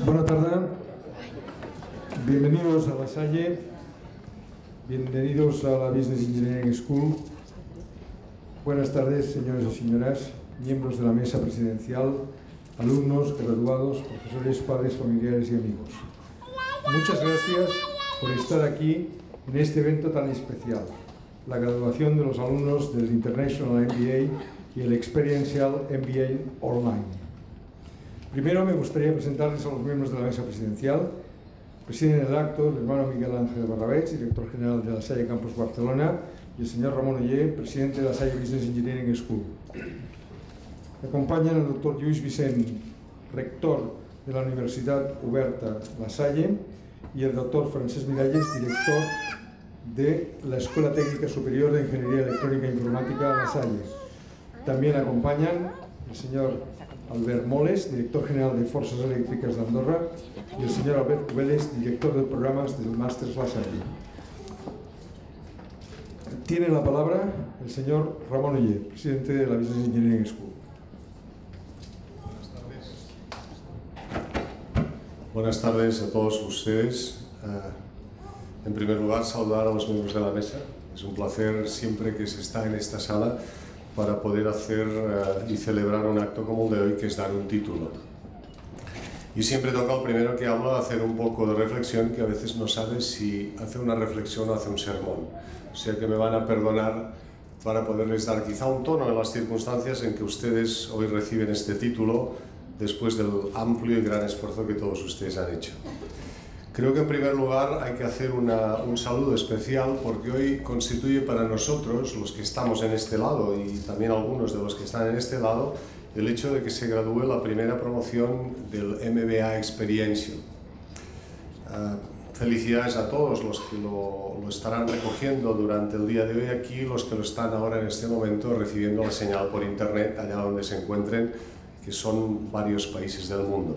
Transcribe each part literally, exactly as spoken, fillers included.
Buenas tardes, bienvenidos a La Salle, bienvenidos a la Business Engineering School. Buenas tardes, señores y señoras, miembros de la mesa presidencial, alumnos, graduados, profesores, padres, familiares y amigos. Muchas gracias por estar aquí en este evento tan especial, la graduación de los alumnos del International M B A y el Experiential M B A Online. Primero me gustaría presentarles a los miembros de la mesa presidencial. Presiden el acto el hermano Miguel Ángel Barrabets, director general de La Salle Campus Barcelona, y el señor Ramon Oller, presidente de La Salle Business Engineering School. Me acompañan el doctor Lluís Vicent, rector de la Universidad Oberta La Salle, y el doctor Francesc Miralles, director de la Escuela Técnica Superior de Ingeniería Electrónica e Informática La Salle. También acompañan el señor Albert Moles, director general de Fuerzas Eléctricas de Andorra, y el señor Albert Cubeles, director de programas del Màsters La Salle. Tiene la palabra el señor Ramon Oller, presidente de la Business Engineering School. Buenas tardes a todos ustedes. En primer lugar, saludar a los miembros de la mesa. Es un placer siempre que se está en esta sala para poder hacer uh, y celebrar un acto como el de hoy, que es dar un título. Y siempre toca al primero que habla hacer un poco de reflexión, que a veces no sabe si hace una reflexión o hace un sermón. O sea que me van a perdonar para poderles dar quizá un tono en las circunstancias en que ustedes hoy reciben este título, después del amplio y gran esfuerzo que todos ustedes han hecho. Creo que en primer lugar hay que hacer una, un saludo especial, porque hoy constituye para nosotros, los que estamos en este lado y también algunos de los que están en este lado, el hecho de que se gradúe la primera promoción del M B A Experiential. Uh, felicidades a todos los que lo, lo estarán recogiendo durante el día de hoy aquí, los que lo están ahora en este momento recibiendo la señal por internet allá donde se encuentren, que son varios países del mundo.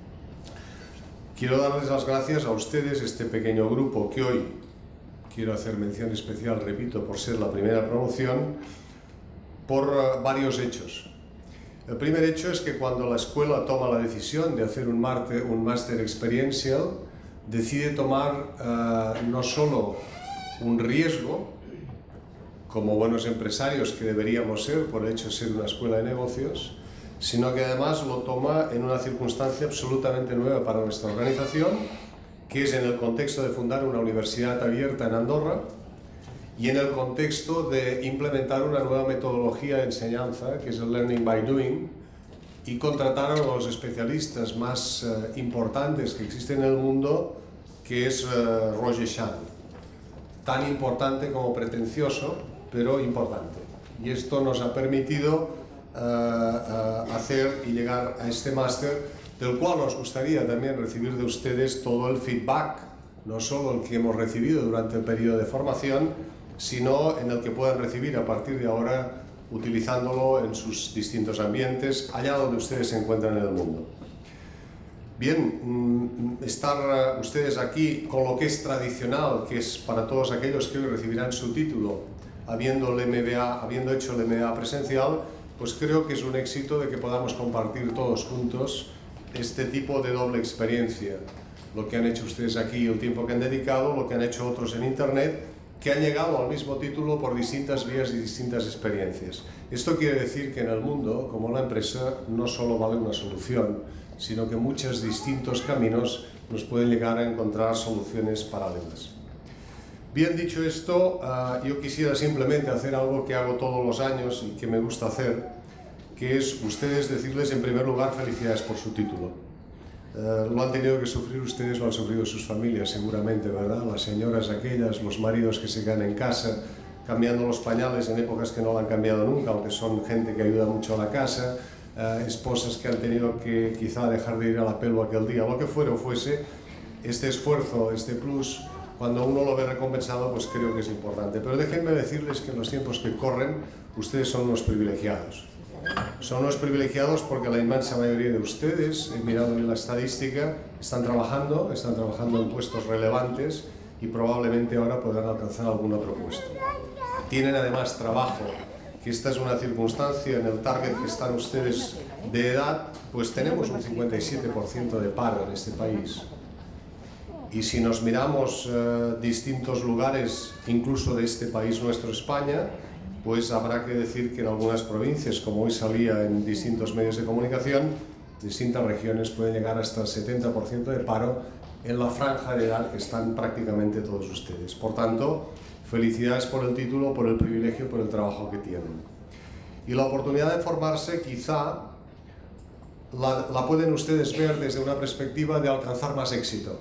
Quiero darles las gracias a ustedes, este pequeño grupo que hoy quiero hacer mención especial, repito, por ser la primera promoción, por uh, varios hechos. El primer hecho es que cuando la escuela toma la decisión de hacer un máster, un máster experiencial, decide tomar uh, no solo un riesgo, como buenos empresarios que deberíamos ser por el hecho de ser una escuela de negocios, sino que además lo toma en una circunstancia absolutamente nueva para nuestra organización, que es en el contexto de fundar una universidad abierta en Andorra y en el contexto de implementar una nueva metodología de enseñanza, que es el Learning by Doing, y contratar a los especialistas más uh, importantes que existen en el mundo, que es uh, Roger Chan. Tan importante como pretencioso, pero importante. Y esto nos ha permitido Uh, uh, hacer y llegar a este máster, del cual nos gustaría también recibir de ustedes todo el feedback, no solo el que hemos recibido durante el periodo de formación, sino en el que puedan recibir a partir de ahora, utilizándolo en sus distintos ambientes, allá donde ustedes se encuentran en el mundo. Bien, estar uh, ustedes aquí con lo que es tradicional, que es para todos aquellos que hoy recibirán su título, habiendo, el M B A, habiendo hecho el M B A presencial, pues creo que es un éxito de que podamos compartir todos juntos este tipo de doble experiencia. Lo que han hecho ustedes aquí, el tiempo que han dedicado, lo que han hecho otros en internet, que han llegado al mismo título por distintas vías y distintas experiencias. Esto quiere decir que en el mundo, como la empresa, no solo vale una solución, sino que muchos distintos caminos nos pueden llegar a encontrar soluciones paralelas. Bien dicho esto, uh, yo quisiera simplemente hacer algo que hago todos los años y que me gusta hacer, que es ustedes decirles en primer lugar felicidades por su título. Uh, lo han tenido que sufrir ustedes, lo han sufrido sus familias seguramente, ¿verdad? Las señoras aquellas, los maridos que se quedan en casa cambiando los pañales en épocas que no lo han cambiado nunca, aunque son gente que ayuda mucho a la casa, uh, esposas que han tenido que quizá dejar de ir a la pelo aquel día, lo que fuera o fuese, este esfuerzo, este plus, cuando uno lo ve recompensado, pues creo que es importante. Pero déjenme decirles que en los tiempos que corren, ustedes son unos privilegiados. Son unos privilegiados porque la inmensa mayoría de ustedes, he mirado en la estadística, están trabajando, están trabajando en puestos relevantes y probablemente ahora podrán alcanzar algún otro puesto. Tienen además trabajo que esta es una circunstancia en el target que están ustedes de edad, pues tenemos un cincuenta y siete por ciento de paro en este país. Y si nos miramos eh, distintos lugares, incluso de este país nuestro, España, pues habrá que decir que en algunas provincias, como hoy salía en distintos medios de comunicación, distintas regiones pueden llegar hasta el setenta por ciento de paro en la franja de edad que están prácticamente todos ustedes. Por tanto, felicidades por el título, por el privilegio, por el trabajo que tienen. Y la oportunidad de formarse quizá la, la pueden ustedes ver desde una perspectiva de alcanzar más éxito.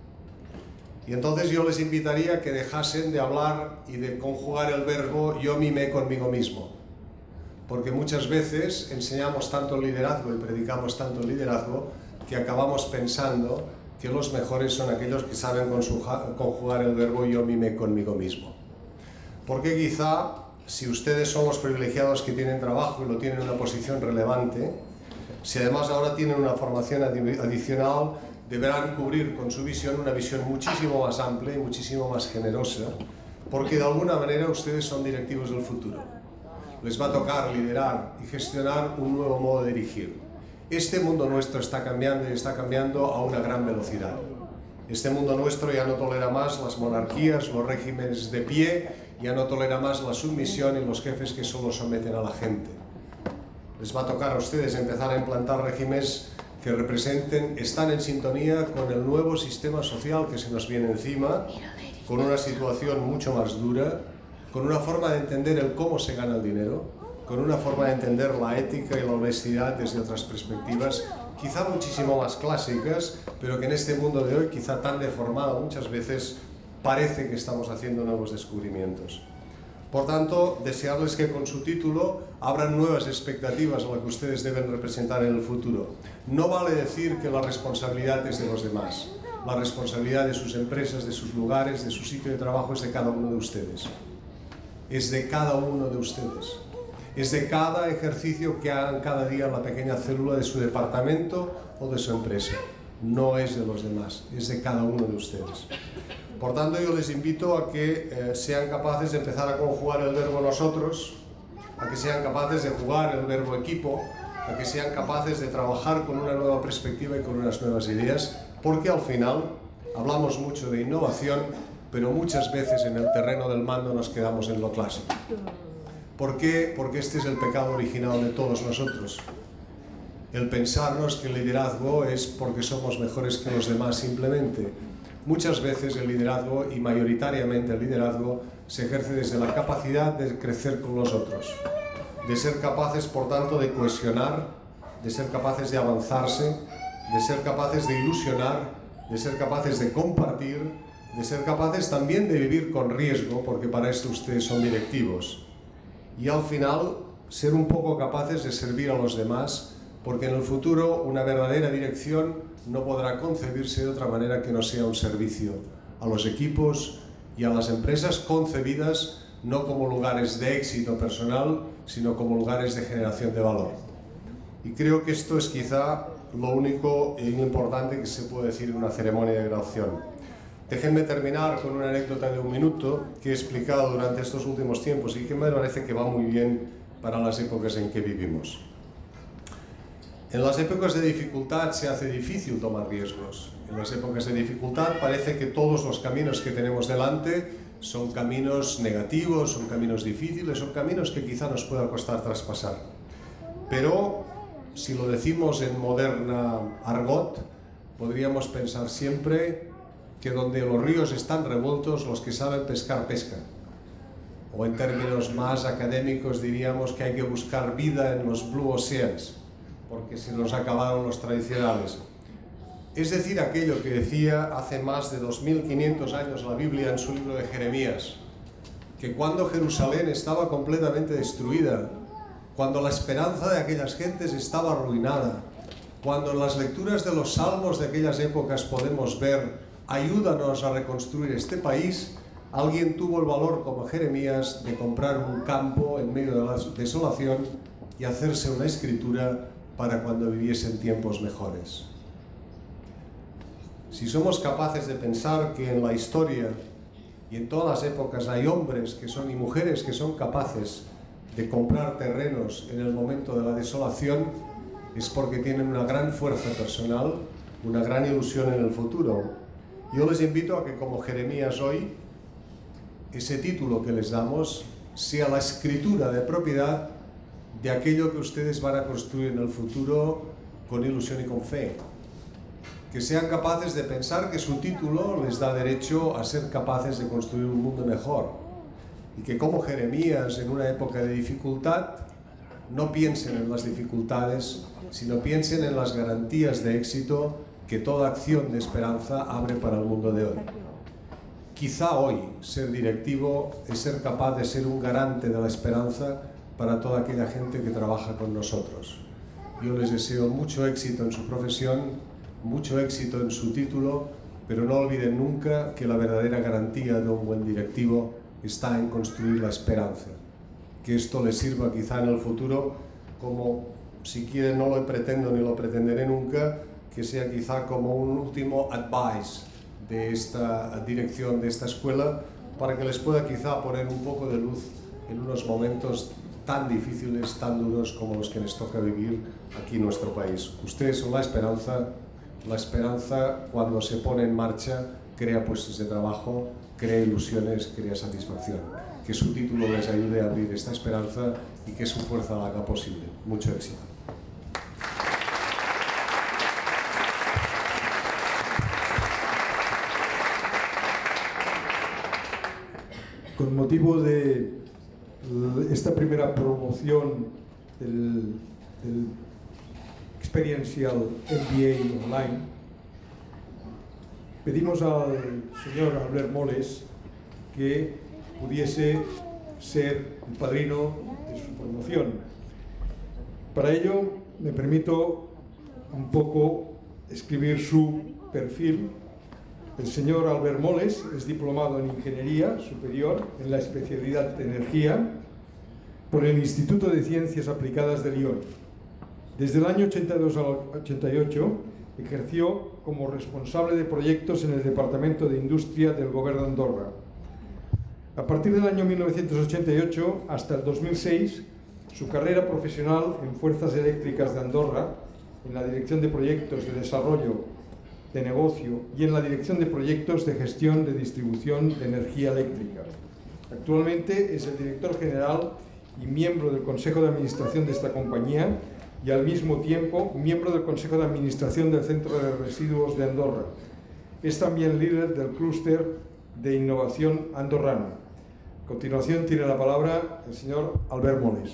Y entonces yo les invitaría a que dejasen de hablar y de conjugar el verbo yo mimé conmigo mismo. Porque muchas veces enseñamos tanto el liderazgo y predicamos tanto el liderazgo que acabamos pensando que los mejores son aquellos que saben conjugar el verbo yo mimé conmigo mismo. Porque quizá, si ustedes son los privilegiados que tienen trabajo y lo tienen en una posición relevante, si además ahora tienen una formación adicional, deberán cubrir con su visión una visión muchísimo más amplia y muchísimo más generosa, porque de alguna manera ustedes son directivos del futuro. Les va a tocar liderar y gestionar un nuevo modo de dirigir. Este mundo nuestro está cambiando y está cambiando a una gran velocidad. Este mundo nuestro ya no tolera más las monarquías, los regímenes de pie, ya no tolera más la sumisión y los jefes que solo someten a la gente. Les va a tocar a ustedes empezar a implantar regímenes que representen, están en sintonía con el nuevo sistema social que se nos viene encima, con una situación mucho más dura, con una forma de entender el cómo se gana el dinero, con una forma de entender la ética y la honestidad desde otras perspectivas, quizá muchísimo más clásicas, pero que en este mundo de hoy, quizá tan deformado muchas veces, parece que estamos haciendo nuevos descubrimientos. Por tanto, desearles que con su título abran nuevas expectativas a lo que ustedes deben representar en el futuro. No vale decir que la responsabilidad es de los demás. La responsabilidad de sus empresas, de sus lugares, de su sitio de trabajo es de cada uno de ustedes. Es de cada uno de ustedes. Es de cada ejercicio que hagan cada día en la pequeña célula de su departamento o de su empresa. No es de los demás, es de cada uno de ustedes. Por tanto, yo les invito a que eh, sean capaces de empezar a conjugar el verbo nosotros, a que sean capaces de jugar el verbo equipo, a que sean capaces de trabajar con una nueva perspectiva y con unas nuevas ideas, porque al final hablamos mucho de innovación, pero muchas veces en el terreno del mando nos quedamos en lo clásico. ¿Por qué? Porque este es el pecado original de todos nosotros. El pensarnos que el liderazgo es porque somos mejores que los demás simplemente. Muchas veces el liderazgo, y mayoritariamente el liderazgo, se ejerce desde la capacidad de crecer con los otros, de ser capaces, por tanto, de cohesionar, de ser capaces de avanzarse, de ser capaces de ilusionar, de ser capaces de compartir, de ser capaces también de vivir con riesgo, porque para esto ustedes son directivos. Y al final, ser un poco capaces de servir a los demás, porque en el futuro una verdadera dirección no podrá concebirse de otra manera que no sea un servicio a los equipos y a las empresas concebidas no como lugares de éxito personal, sino como lugares de generación de valor. Y creo que esto es quizá lo único e importante que se puede decir en una ceremonia de graduación. Déjenme terminar con una anécdota de un minuto que he explicado durante estos últimos tiempos y que me parece que va muy bien para las épocas en que vivimos. En las épocas de dificultad se hace difícil tomar riesgos. En las épocas de dificultad parece que todos los caminos que tenemos delante son caminos negativos, son caminos difíciles, son caminos que quizá nos pueda costar traspasar. Pero, si lo decimos en moderna argot, podríamos pensar siempre que donde los ríos están revueltos, los que saben pescar, pescan. O en términos más académicos diríamos que hay que buscar vida en los blue oceans, porque se nos acabaron los tradicionales. Es decir, aquello que decía hace más de dos mil quinientos años la Biblia en su libro de Jeremías, que cuando Jerusalén estaba completamente destruida, cuando la esperanza de aquellas gentes estaba arruinada, cuando en las lecturas de los salmos de aquellas épocas podemos ver ayúdanos a reconstruir este país, alguien tuvo el valor como Jeremías de comprar un campo en medio de la desolación y hacerse una escritura para cuando viviesen tiempos mejores. Si somos capaces de pensar que en la historia y en todas las épocas hay hombres que son, y mujeres que son capaces de comprar terrenos en el momento de la desolación es porque tienen una gran fuerza personal, una gran ilusión en el futuro. Yo les invito a que, como Jeremías hoy, ese título que les damos sea la escritura de propiedad de aquello que ustedes van a construir en el futuro con ilusión y con fe. Que sean capaces de pensar que su título les da derecho a ser capaces de construir un mundo mejor. Y que, como Jeremías, en una época de dificultad, no piensen en las dificultades, sino piensen en las garantías de éxito que toda acción de esperanza abre para el mundo de hoy. Quizá hoy ser directivo es ser capaz de ser un garante de la esperanza para toda aquella gente que trabaja con nosotros. Yo les deseo mucho éxito en su profesión, mucho éxito en su título, pero no olviden nunca que la verdadera garantía de un buen directivo está en construir la esperanza. Que esto les sirva quizá en el futuro como, si quieren, no lo pretendo ni lo pretenderé nunca, que sea quizá como un último advice de esta dirección de esta escuela, para que les pueda quizá poner un poco de luz en unos momentos tan difíciles, tan duros como los que les toca vivir aquí en nuestro país. Ustedes son la esperanza. La esperanza, cuando se pone en marcha, crea puestos de trabajo, crea ilusiones, crea satisfacción. Que su título les ayude a abrir esta esperanza y que su fuerza la haga posible. Mucho éxito. Con motivo de esta primera promoción del, del Experiential M B A Online, pedimos al señor Albert Moles que pudiese ser el padrino de su promoción. Para ello me permito un poco escribir su perfil. El señor Albert Moles es diplomado en Ingeniería Superior en la especialidad de Energía por el Instituto de Ciencias Aplicadas de Lyon. Desde el año ochenta y dos al ochenta y ocho ejerció como responsable de proyectos en el Departamento de Industria del Gobierno de Andorra. A partir del año mil novecientos ochenta y ocho hasta el dos mil seis, su carrera profesional en Fuerzas Eléctricas de Andorra, en la Dirección de Proyectos de Desarrollo de Negocio y en la Dirección de Proyectos de Gestión de Distribución de Energía Eléctrica. Actualmente es el director general y miembro del Consejo de Administración de esta compañía y al mismo tiempo miembro del Consejo de Administración del Centro de Residuos de Andorra. Es también líder del clúster de innovación andorrano. A continuación tiene la palabra el señor Albert Moles.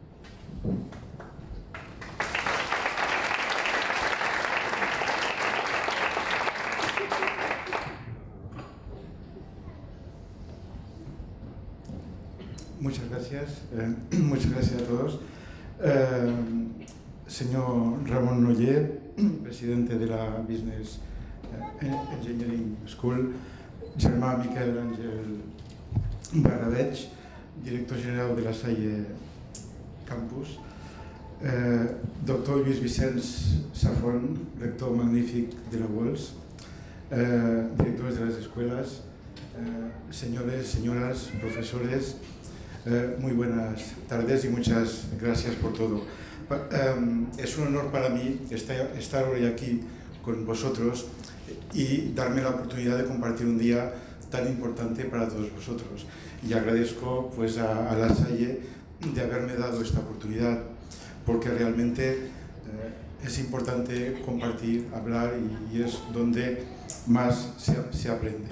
Muchas gracias, eh, muchas gracias a todos. Eh, señor Ramón Noller, presidente de la Business Engineering School, germà Miquel Àngel Barrabeig, director general de la Salle Campus, eh, doctor Lluís Vicenç Safon, rector magnífic de la UELS, eh, directores de las escuelas, eh, señores, señoras, profesores, Eh, muy buenas tardes y muchas gracias por todo. Um, es un honor para mí estar, estar hoy aquí con vosotros y darme la oportunidad de compartir un día tan importante para todos vosotros. Y agradezco pues, a, a La Salle de haberme dado esta oportunidad, porque realmente eh, es importante compartir, hablar y, y es donde más se, se aprende.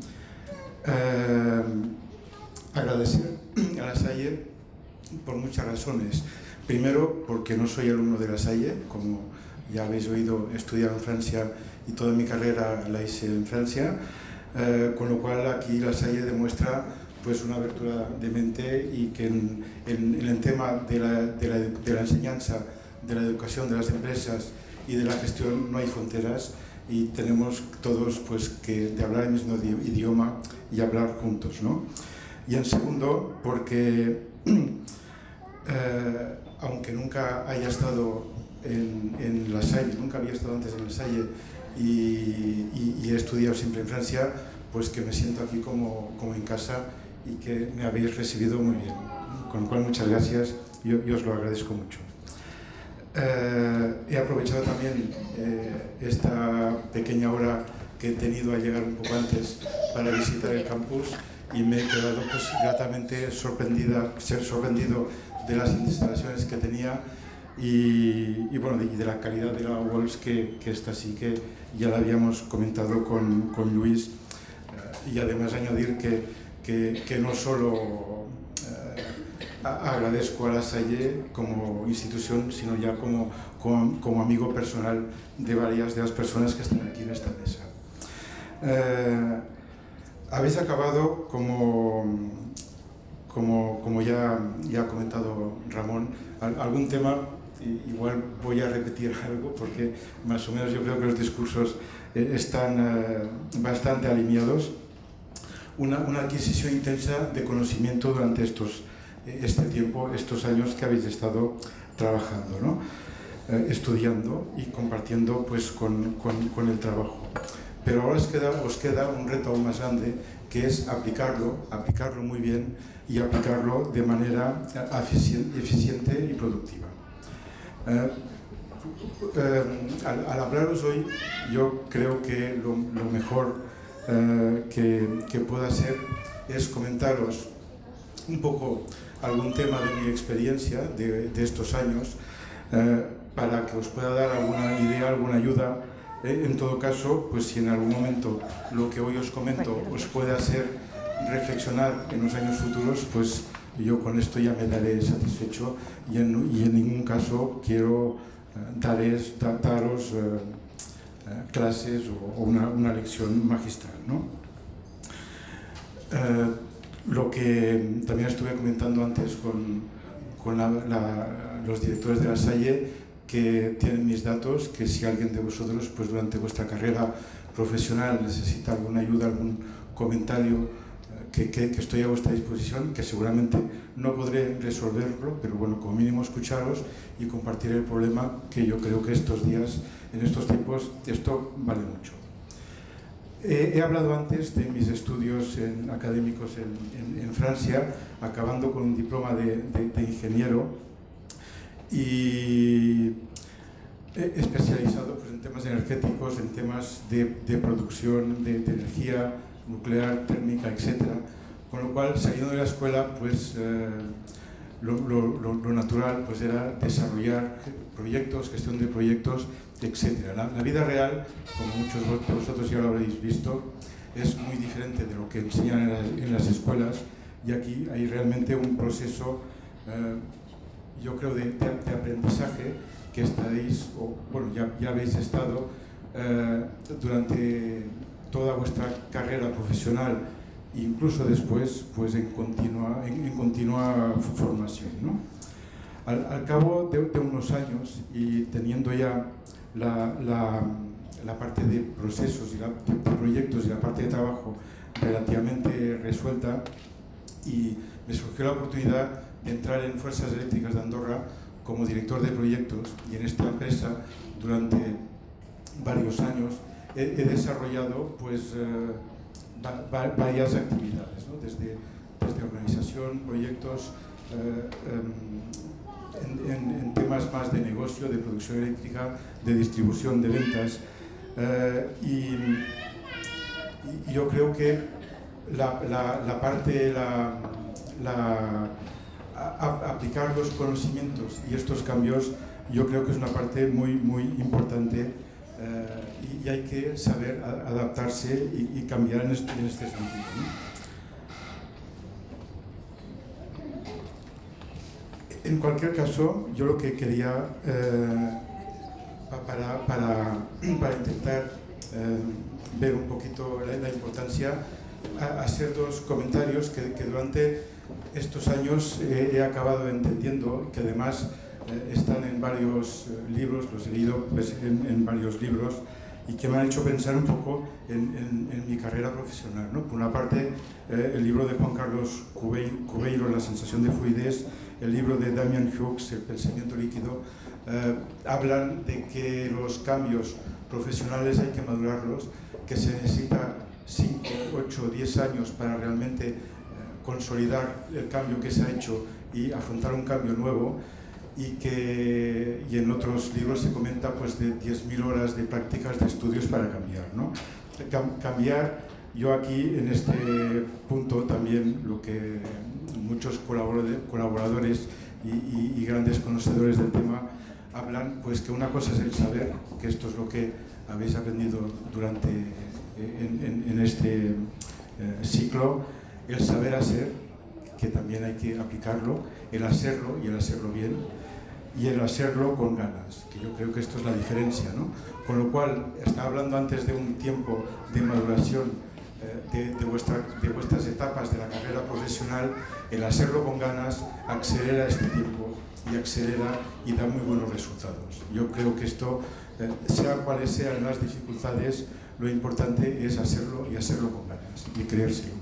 Eh, agradecer a La Salle por muchas razones. Primero, porque no soy alumno de La Salle, como ya habéis oído, he estudiado en Francia y toda mi carrera la hice en Francia, eh, con lo cual aquí La Salle demuestra pues, una abertura de mente y que en, en, en el tema de la, de, la, de la enseñanza, de la educación de las empresas y de la gestión no hay fronteras y tenemos todos pues, que de hablar el mismo idioma y hablar juntos, ¿no? Y en segundo, porque eh, aunque nunca haya estado en, en La Salle, nunca había estado antes en La Salle y, y, y he estudiado siempre en Francia, pues que me siento aquí como, como en casa y que me habéis recibido muy bien, con lo cual muchas gracias y, y os lo agradezco mucho. Eh, he aprovechado también eh, esta pequeña hora que he tenido a llegar un poco antes para visitar el campus y me he quedado pues, gratamente sorprendida, ser sorprendido de las instalaciones que tenía y, y, bueno, de, y de la calidad de la Walls que, que esta sí que ya la habíamos comentado con, con Luis, eh, y además añadir que, que, que no solo eh, agradezco a la Salle como institución, sino ya como, como, como amigo personal de varias de las personas que están aquí en esta mesa. Eh, habéis acabado, como, como, como ya, ya ha comentado Ramón, algún tema, igual voy a repetir algo porque más o menos yo creo que los discursos eh, están eh, bastante alineados. Una, una adquisición intensa de conocimiento durante estos, este tiempo, estos años que habéis estado trabajando, ¿no? eh, estudiando y compartiendo pues, con, con, con el trabajo. Pero ahora os queda, os queda un reto aún más grande, que es aplicarlo, aplicarlo muy bien y aplicarlo de manera eficiente y productiva. Eh, eh, al, al hablaros hoy, yo creo que lo, lo mejor eh, que, que puedo hacer es comentaros un poco algún tema de mi experiencia de, de estos años, eh, para que os pueda dar alguna idea, alguna ayuda. Eh, en todo caso, pues si en algún momento lo que hoy os comento os puede hacer reflexionar en los años futuros, pues yo con esto ya me daré satisfecho y en, y en ningún caso quiero eh, dares, da, daros eh, eh, clases o, o una, una lección magistral, ¿no? Eh, lo que también estuve comentando antes con, con la, la, los directores de la Salle, que tienen mis datos, que si alguien de vosotros pues durante vuestra carrera profesional necesita alguna ayuda, algún comentario, que, que, que estoy a vuestra disposición, que seguramente no podré resolverlo, pero bueno, como mínimo escucharos y compartir el problema, que yo creo que estos días, en estos tiempos, esto vale mucho. He, he hablado antes de mis estudios en, académicos en, en, en Francia, acabando con un diploma de, de, de ingeniero, y he especializado pues, en temas energéticos, en temas de, de producción de, de energía nuclear, térmica, etcétera. Con lo cual, saliendo de la escuela, pues eh, lo, lo, lo, lo natural pues, era desarrollar proyectos, gestión de proyectos, etcétera. La, la vida real, como muchos de vosotros ya lo habréis visto, es muy diferente de lo que enseñan en las, en las escuelas, y aquí hay realmente un proceso eh, yo creo, de, de, de aprendizaje que estáis, o bueno, ya, ya habéis estado eh, durante toda vuestra carrera profesional, incluso después, pues en continua, en, en continua formación, ¿no? Al, al cabo de, de unos años y teniendo ya la, la, la parte de procesos y la, de proyectos y la parte de trabajo relativamente resuelta, y me surgió la oportunidad de entrar en Fuerzas Eléctricas de Andorra como director de proyectos, y en esta empresa durante varios años he, he desarrollado pues, eh, va, va, varias actividades, ¿no? desde, desde organización, proyectos eh, en, en, en temas más de negocio, de producción eléctrica, de distribución, de ventas, eh, y, y yo creo que la, la, la parte, la, la A, aplicar los conocimientos y estos cambios, yo creo que es una parte muy, muy importante, eh, y, y hay que saber a, adaptarse y, y cambiar en este, en este sentido, ¿no? En cualquier caso, yo lo que quería, eh, para, para, para intentar eh, ver un poquito la, la importancia, a, hacer dos comentarios que, que durante estos años eh, he acabado entendiendo, que además eh, están en varios eh, libros, los he leído pues, en, en varios libros, y que me han hecho pensar un poco en, en, en mi carrera profesional, ¿no? Por una parte, eh, el libro de Juan Carlos Cubeiro, La sensación de fluidez, el libro de Damian Hughes, El pensamiento líquido, eh, hablan de que los cambios profesionales hay que madurarlos, que se necesita cinco, ocho, diez años para realmente consolidar el cambio que se ha hecho y afrontar un cambio nuevo, y que y en otros libros se comenta pues de diez mil horas de prácticas de estudios para cambiar, ¿no? Cam cambiar, yo aquí en este punto también lo que muchos colaboradores y, y, y grandes conocedores del tema hablan, pues que una cosa es el saber, que esto es lo que habéis aprendido durante en, en, en este eh, ciclo, el saber hacer, que también hay que aplicarlo, el hacerlo y el hacerlo bien, y el hacerlo con ganas, que yo creo que esto es la diferencia, ¿no? Con lo cual, estaba hablando antes de un tiempo de maduración eh, de, de, vuestra, de vuestras etapas de la carrera profesional. El hacerlo con ganas acelera este tiempo y acelera y da muy buenos resultados. Yo creo que esto, eh, sea cuales sean las dificultades, lo importante es hacerlo y hacerlo con ganas y creérselo.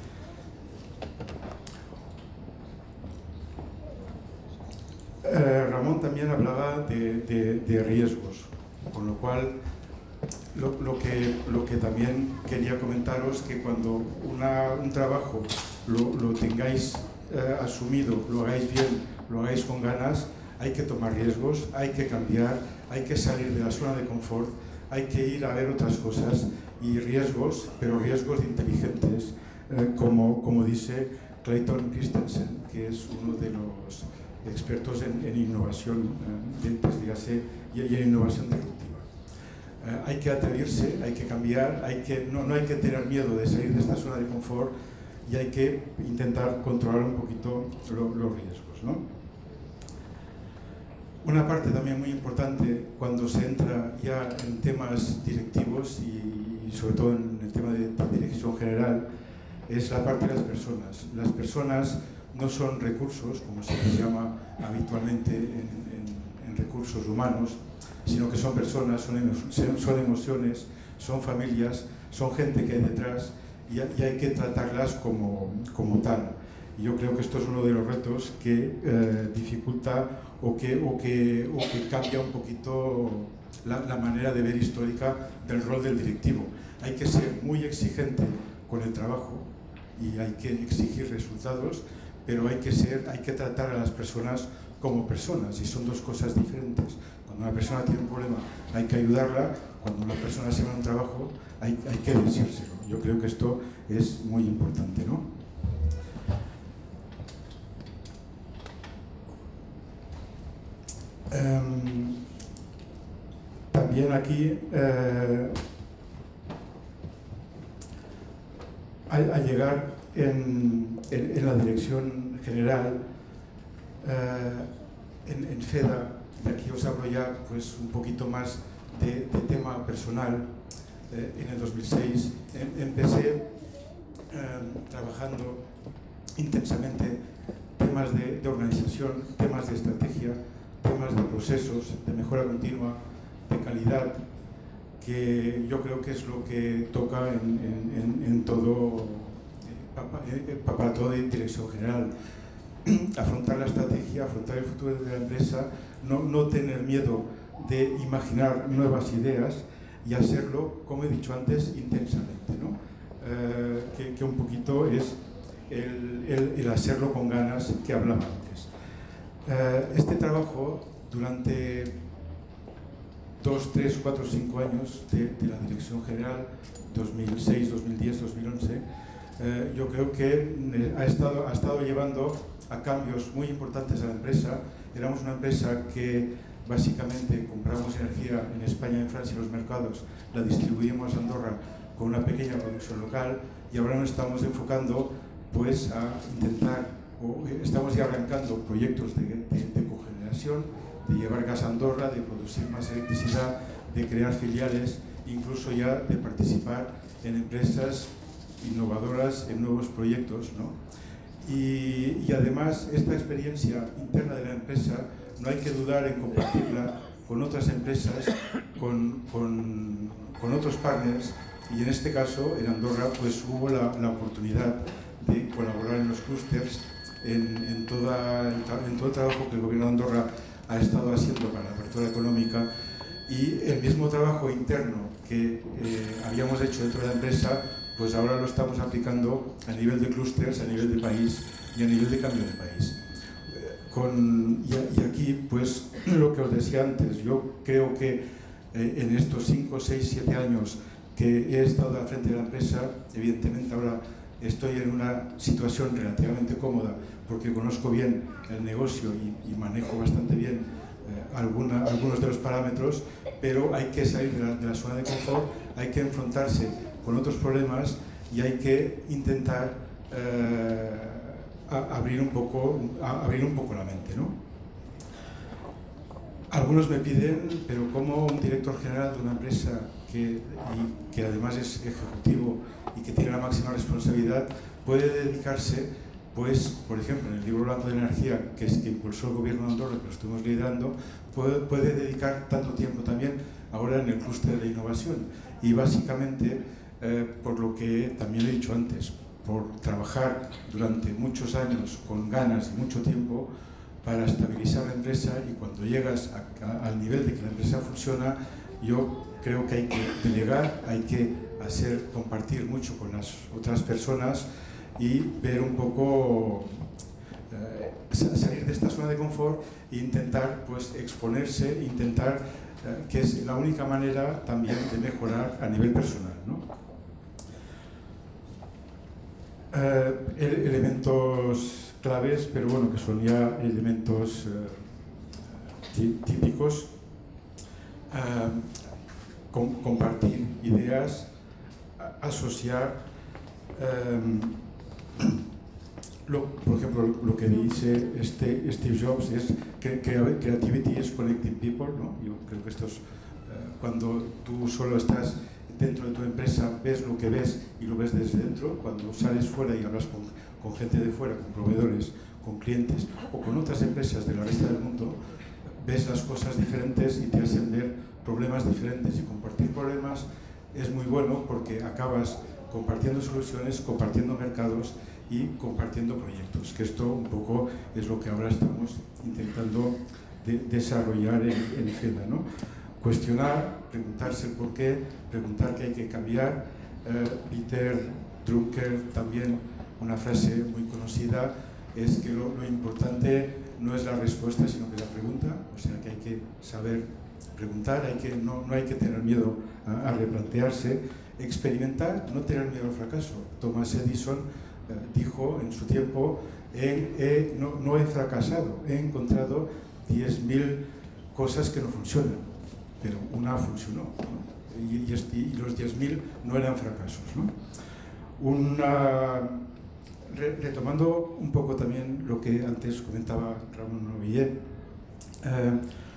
Eh, Ramón también hablaba de, de, de riesgos, con lo cual lo, lo, que, lo que también quería comentaros que cuando una, un trabajo lo, lo tengáis eh, asumido, lo hagáis bien, lo hagáis con ganas, hay que tomar riesgos, hay que cambiar, hay que salir de la zona de confort, hay que ir a ver otras cosas y riesgos, pero riesgos inteligentes, eh, como, como dice Clayton Christensen, que es uno de los expertos en, en innovación, eh, dígase, y, y en innovación disruptiva. Eh, hay que atreverse, hay que cambiar, hay que, no, no hay que tener miedo de salir de esta zona de confort y hay que intentar controlar un poquito lo, los riesgos, ¿no? Una parte también muy importante cuando se entra ya en temas directivos y, y sobre todo en el tema de, de dirección general es la parte de las personas. Las personas no son recursos, como se les llama habitualmente en, en, en recursos humanos, sino que son personas, son, emo son emociones, son familias, son gente que hay detrás y, y hay que tratarlas como, como tal. Y yo creo que esto es uno de los retos que eh, dificulta o que, o, que, o que cambia un poquito la, la manera de ver histórica del rol del directivo. Hay que ser muy exigente con el trabajo y hay que exigir resultados, pero hay que, ser, hay que tratar a las personas como personas y son dos cosas diferentes. Cuando una persona tiene un problema hay que ayudarla, cuando una persona se va a un trabajo hay, hay que decírselo. Yo creo que esto es muy importante, ¿no? Um, también aquí eh, a, a llegar en, en, en la dirección general eh, en, en FEDA, y aquí os hablo ya pues un poquito más de, de tema personal. Eh, en el dos mil seis em, empecé eh, trabajando intensamente temas de, de organización, temas de estrategia, temas de procesos, de mejora continua, de calidad, que yo creo que es lo que toca en, en, en todo, eh, para todo de dirección general. Afrontar la estrategia, afrontar el futuro de la empresa, no, no tener miedo de imaginar nuevas ideas y hacerlo, como he dicho antes, intensamente, ¿no? Eh, que, que un poquito es el, el, el hacerlo con ganas que hablaba antes. Este trabajo durante dos, tres, cuatro, cinco años de, de la Dirección General, dos mil seis, dos mil diez, dos mil once, eh, yo creo que ha estado, ha estado llevando a cambios muy importantes a la empresa. Éramos una empresa que básicamente compramos energía en España, en Francia y en los mercados, la distribuimos a Andorra con una pequeña producción local y ahora nos estamos enfocando pues a intentar estamos ya arrancando proyectos de, de, de cogeneración, de llevar gas a Andorra, de producir más electricidad, de crear filiales, incluso ya de participar en empresas innovadoras, en nuevos proyectos, ¿no? Y, y además esta experiencia interna de la empresa no hay que dudar en compartirla con otras empresas, con, con, con otros partners, y en este caso en Andorra pues hubo la, la oportunidad de colaborar en los clústeres, En, en, toda, en todo el trabajo que el gobierno de Andorra ha estado haciendo para la apertura económica y el mismo trabajo interno que eh, habíamos hecho dentro de la empresa, pues ahora lo estamos aplicando a nivel de clústeres, a nivel de país y a nivel de cambio de país. con, y, y aquí, pues, lo que os decía antes, yo creo que eh, en estos cinco, seis, siete años que he estado al frente de la empresa, evidentemente ahora estoy en una situación relativamente cómoda porque conozco bien el negocio y, y manejo bastante bien eh, alguna, algunos de los parámetros, pero hay que salir de la, de la zona de confort, hay que enfrentarse con otros problemas y hay que intentar eh, a, abrir, un poco, a, abrir un poco la mente, ¿no? Algunos me piden, pero ¿cómo un director general de una empresa que, y, que además es ejecutivo y que tiene la máxima responsabilidad puede dedicarse, pues, por ejemplo, en el libro blanco de energía que, es, que impulsó el gobierno de Andorra, que lo estuvimos liderando, puede, puede dedicar tanto tiempo también ahora en el clúster de innovación? Y básicamente, eh, por lo que también he dicho antes, por trabajar durante muchos años con ganas y mucho tiempo para estabilizar la empresa, y cuando llegas a, a, al nivel de que la empresa funciona, yo creo que hay que delegar, hay que hacer, compartir mucho con las otras personas y ver un poco, eh, salir de esta zona de confort e intentar, pues, exponerse, intentar, eh, que es la única manera también de mejorar a nivel personal, ¿no? Eh, elementos claves, pero bueno, que son ya elementos eh, típicos. Eh, com compartir ideas, asociar, eh, lo, por ejemplo, lo que dice este Steve Jobs es que, que creativity is connecting people, ¿no? Yo creo que esto es, eh, cuando tú solo estás dentro de tu empresa, ves lo que ves y lo ves desde dentro. Cuando sales fuera y hablas con, con gente de fuera, con proveedores, con clientes o con otras empresas de la resta del mundo, ves las cosas diferentes y te hacen ver problemas diferentes, y compartir problemas es muy bueno porque acabas compartiendo soluciones, compartiendo mercados y compartiendo proyectos, que esto un poco es lo que ahora estamos intentando de desarrollar en, en FEDA, ¿no? Cuestionar, preguntarse el por qué, preguntar qué hay que cambiar. eh, Peter Drucker, también una frase muy conocida, es que lo, lo importante no es la respuesta, sino que la pregunta, o sea que hay que saber preguntar, hay que, no, no hay que tener miedo a, a replantearse, experimentar, no tener miedo al fracaso. Thomas Edison eh, dijo en su tiempo, eh, eh, no, no he fracasado, he encontrado diez mil cosas que no funcionan, pero una funcionó, ¿no? y, y, y los diez mil no eran fracasos, ¿no? Una, re, retomando un poco también lo que antes comentaba Ramón Novillé, eh,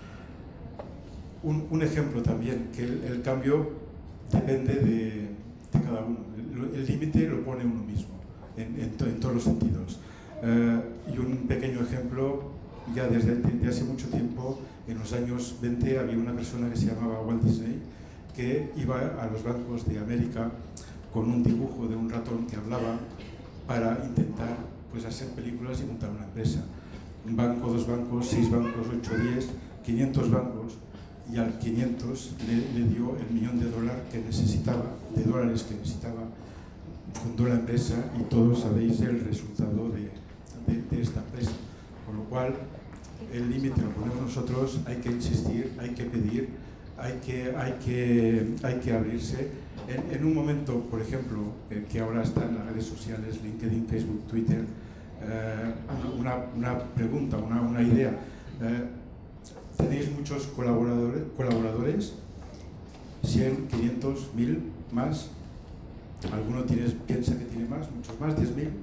Un, un ejemplo también, que el, el cambio depende de, de cada uno. El límite lo pone uno mismo, en, en, to, en todos los sentidos. Eh, y un pequeño ejemplo, ya desde, desde hace mucho tiempo, en los años veinte, había una persona que se llamaba Walt Disney, que iba a los bancos de América con un dibujo de un ratón que hablaba para intentar, pues, hacer películas y montar una empresa. Un banco, dos bancos, seis bancos, ocho, diez, quinientos bancos, y al quinientos le, le dio el millón de dólares que necesitaba, de dólares que necesitaba, fundó la empresa y todos sabéis el resultado de, de, de esta empresa. Con lo cual, el límite lo ponemos nosotros, hay que insistir, hay que pedir, hay que, hay que, hay que abrirse. En, en un momento, por ejemplo, eh, que ahora están las redes sociales, LinkedIn, Facebook, Twitter, eh, una, una pregunta, una, una idea. Eh, Tenéis muchos colaboradores, colaboradores, cien, quinientos, mil, más. ¿Alguno tienes, piensa que tiene más? ¿Muchos más? ¿diez mil?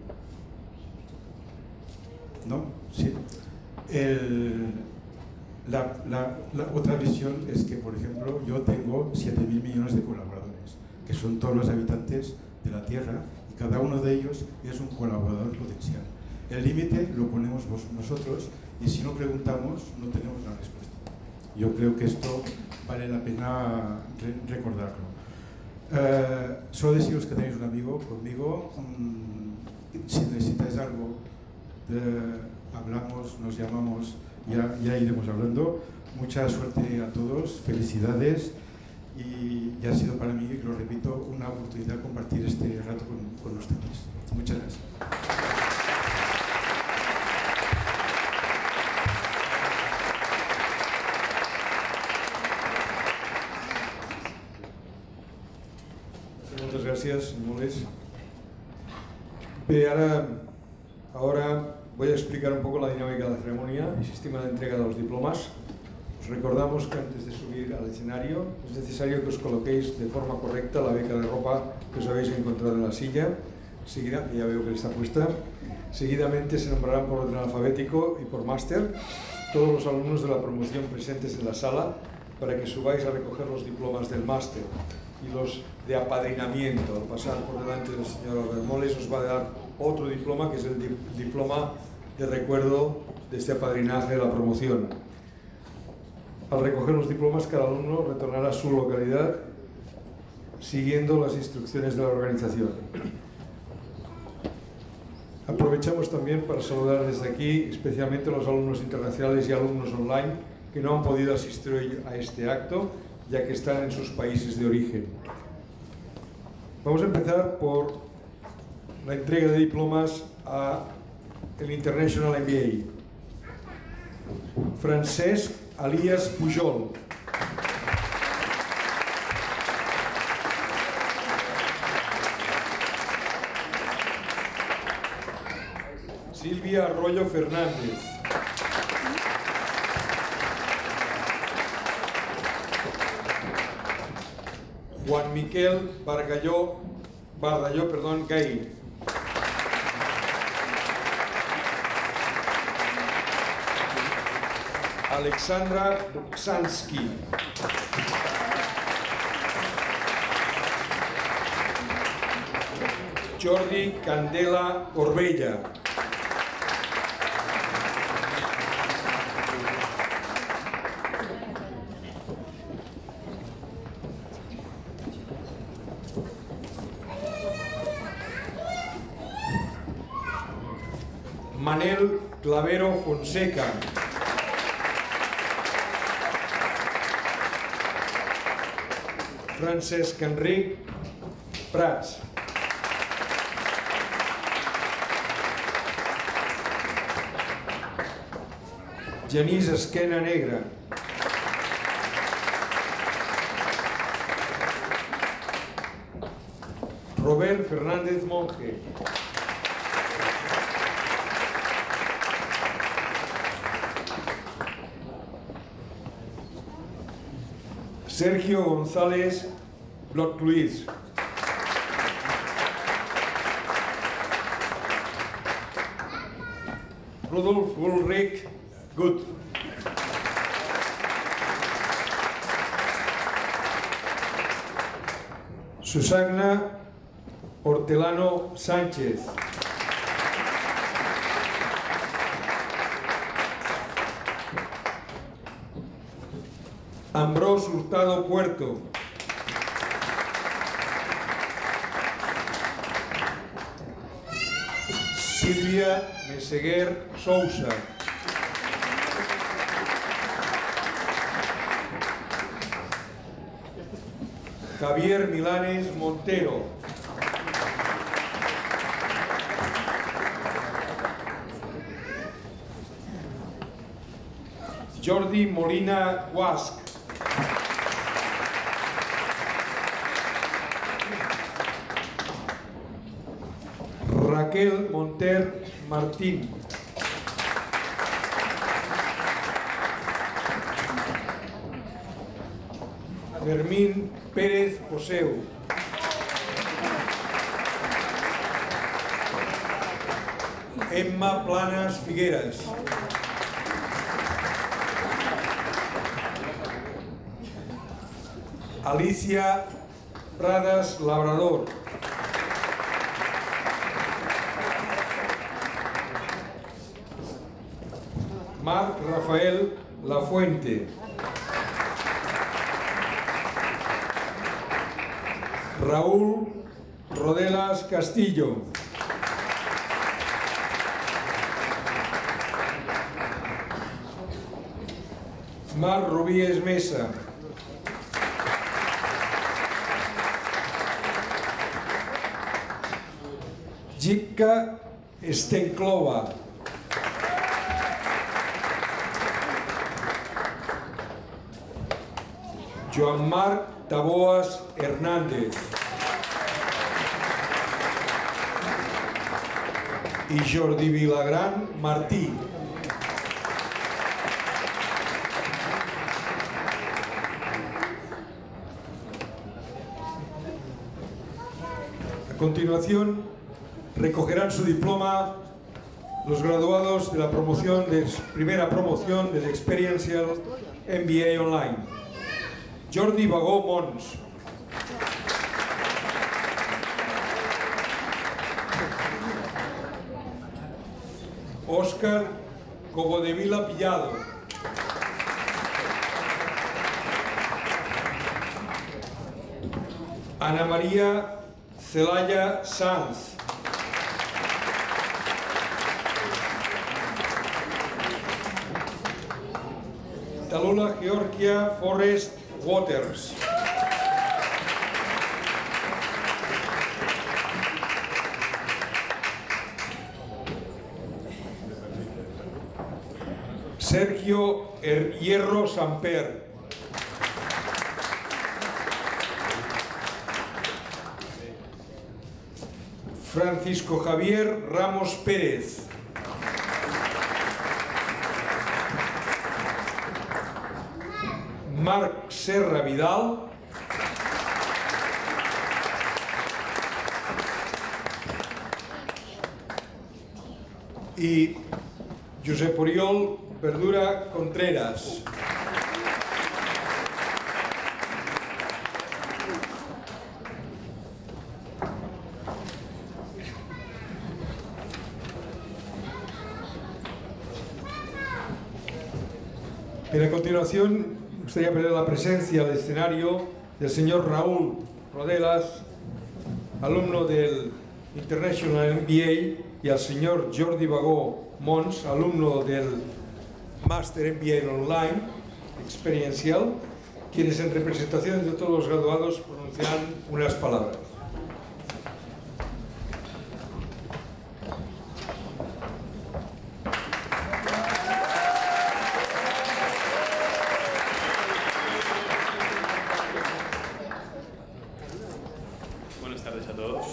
¿No? Sí. El, la, la, la otra visión es que, por ejemplo, yo tengo siete mil millones de colaboradores, que son todos los habitantes de la Tierra, y cada uno de ellos es un colaborador potencial. El límite lo ponemos vos, nosotros, y si no preguntamos, no tenemos la respuesta. Yo creo que esto vale la pena re recordarlo. Eh, solo deciros que tenéis un amigo conmigo. Mm, si necesitáis algo, eh, hablamos, nos llamamos, ya, ya iremos hablando. Mucha suerte a todos, felicidades, y, y ha sido para mí, lo repito, una oportunidad compartir este rato con, con ustedes. Muchas gracias. Moltes gràcies, Moles. Bé, ara, ahora voy a explicar un poco la dinámica de la ceremonia y sistema de entrega de los diplomas. Os recordamos que antes de subir al escenario es necesario que os coloquéis de forma correcta la beca de ropa que os habéis encontrado en la silla. Seguida, que ya veo que está puesta. Seguidamente se nombrarán por orden alfabético y por máster todos los alumnos de la promoción presentes en la sala para que subáis a recoger los diplomas del máster y los de apadrinamiento. Al pasar por delante del señor Albert Moles os va a dar otro diploma, que es el diploma de recuerdo de este apadrinaje de la promoción. Al recoger los diplomas, cada alumno retornará a su localidad siguiendo las instrucciones de la organización. Aprovechamos también para saludar desde aquí especialmente a los alumnos internacionales y alumnos online que no han podido asistir hoy a este acto, ya que están en sus países de origen. Vamos a empezar por la entrega de diplomas a el International M B A. Francesc Elias Pujol. Silvia Arroyo Fernández. Juan Miquel Bargalló, Bardalló, perdón, Gay. Alexandra Buksansky. Jordi Candela Corbella. Manel Clavero Fonseca. Francesc Enric Prats. Genís Esquena Negra. Robert Fernández Monge. Sergio González Blotluis. Rudolf Ulrich Gut. Susana Hortelano Sánchez. Ambrós Hurtado Puerto. Silvia Meseguer Sousa. Javier Milanes Montero. Jordi Molina Guasc. Raquel Monter Martín. Fermín Pérez Poseu. Emma Planas Figueras. Alicia Pradas Labrador. Marc Rafael Lafuente. Raúl Rodelas Castillo. Mar Rubíes Mesa. Jitka Stenklova. Joan Marc Taboas Hernández. i Jordi Vilagran Martí. A continuación, recogerán su diploma los graduados de la promoción de primera promoción del Experiential M B A Online. Jordi Bagó Mons. Óscar Cobodevila Pillado. Ana María Celaya Sanz. Talula Georgia Forrest Waters. Sergio Hierro Samper. Francisco Javier Ramos Pérez. Marc Serra Vidal. Y Josep Oriol Verdura Contreras. En a continuación, me gustaría pedir la presencia al escenario del señor Raúl Rodelas, alumno del International M B A, y al señor Jordi Bagó Mons, alumno del Master M B A Online Experiencial, quienes en representación de todos los graduados pronunciarán unas palabras. Buenas tardes a todos.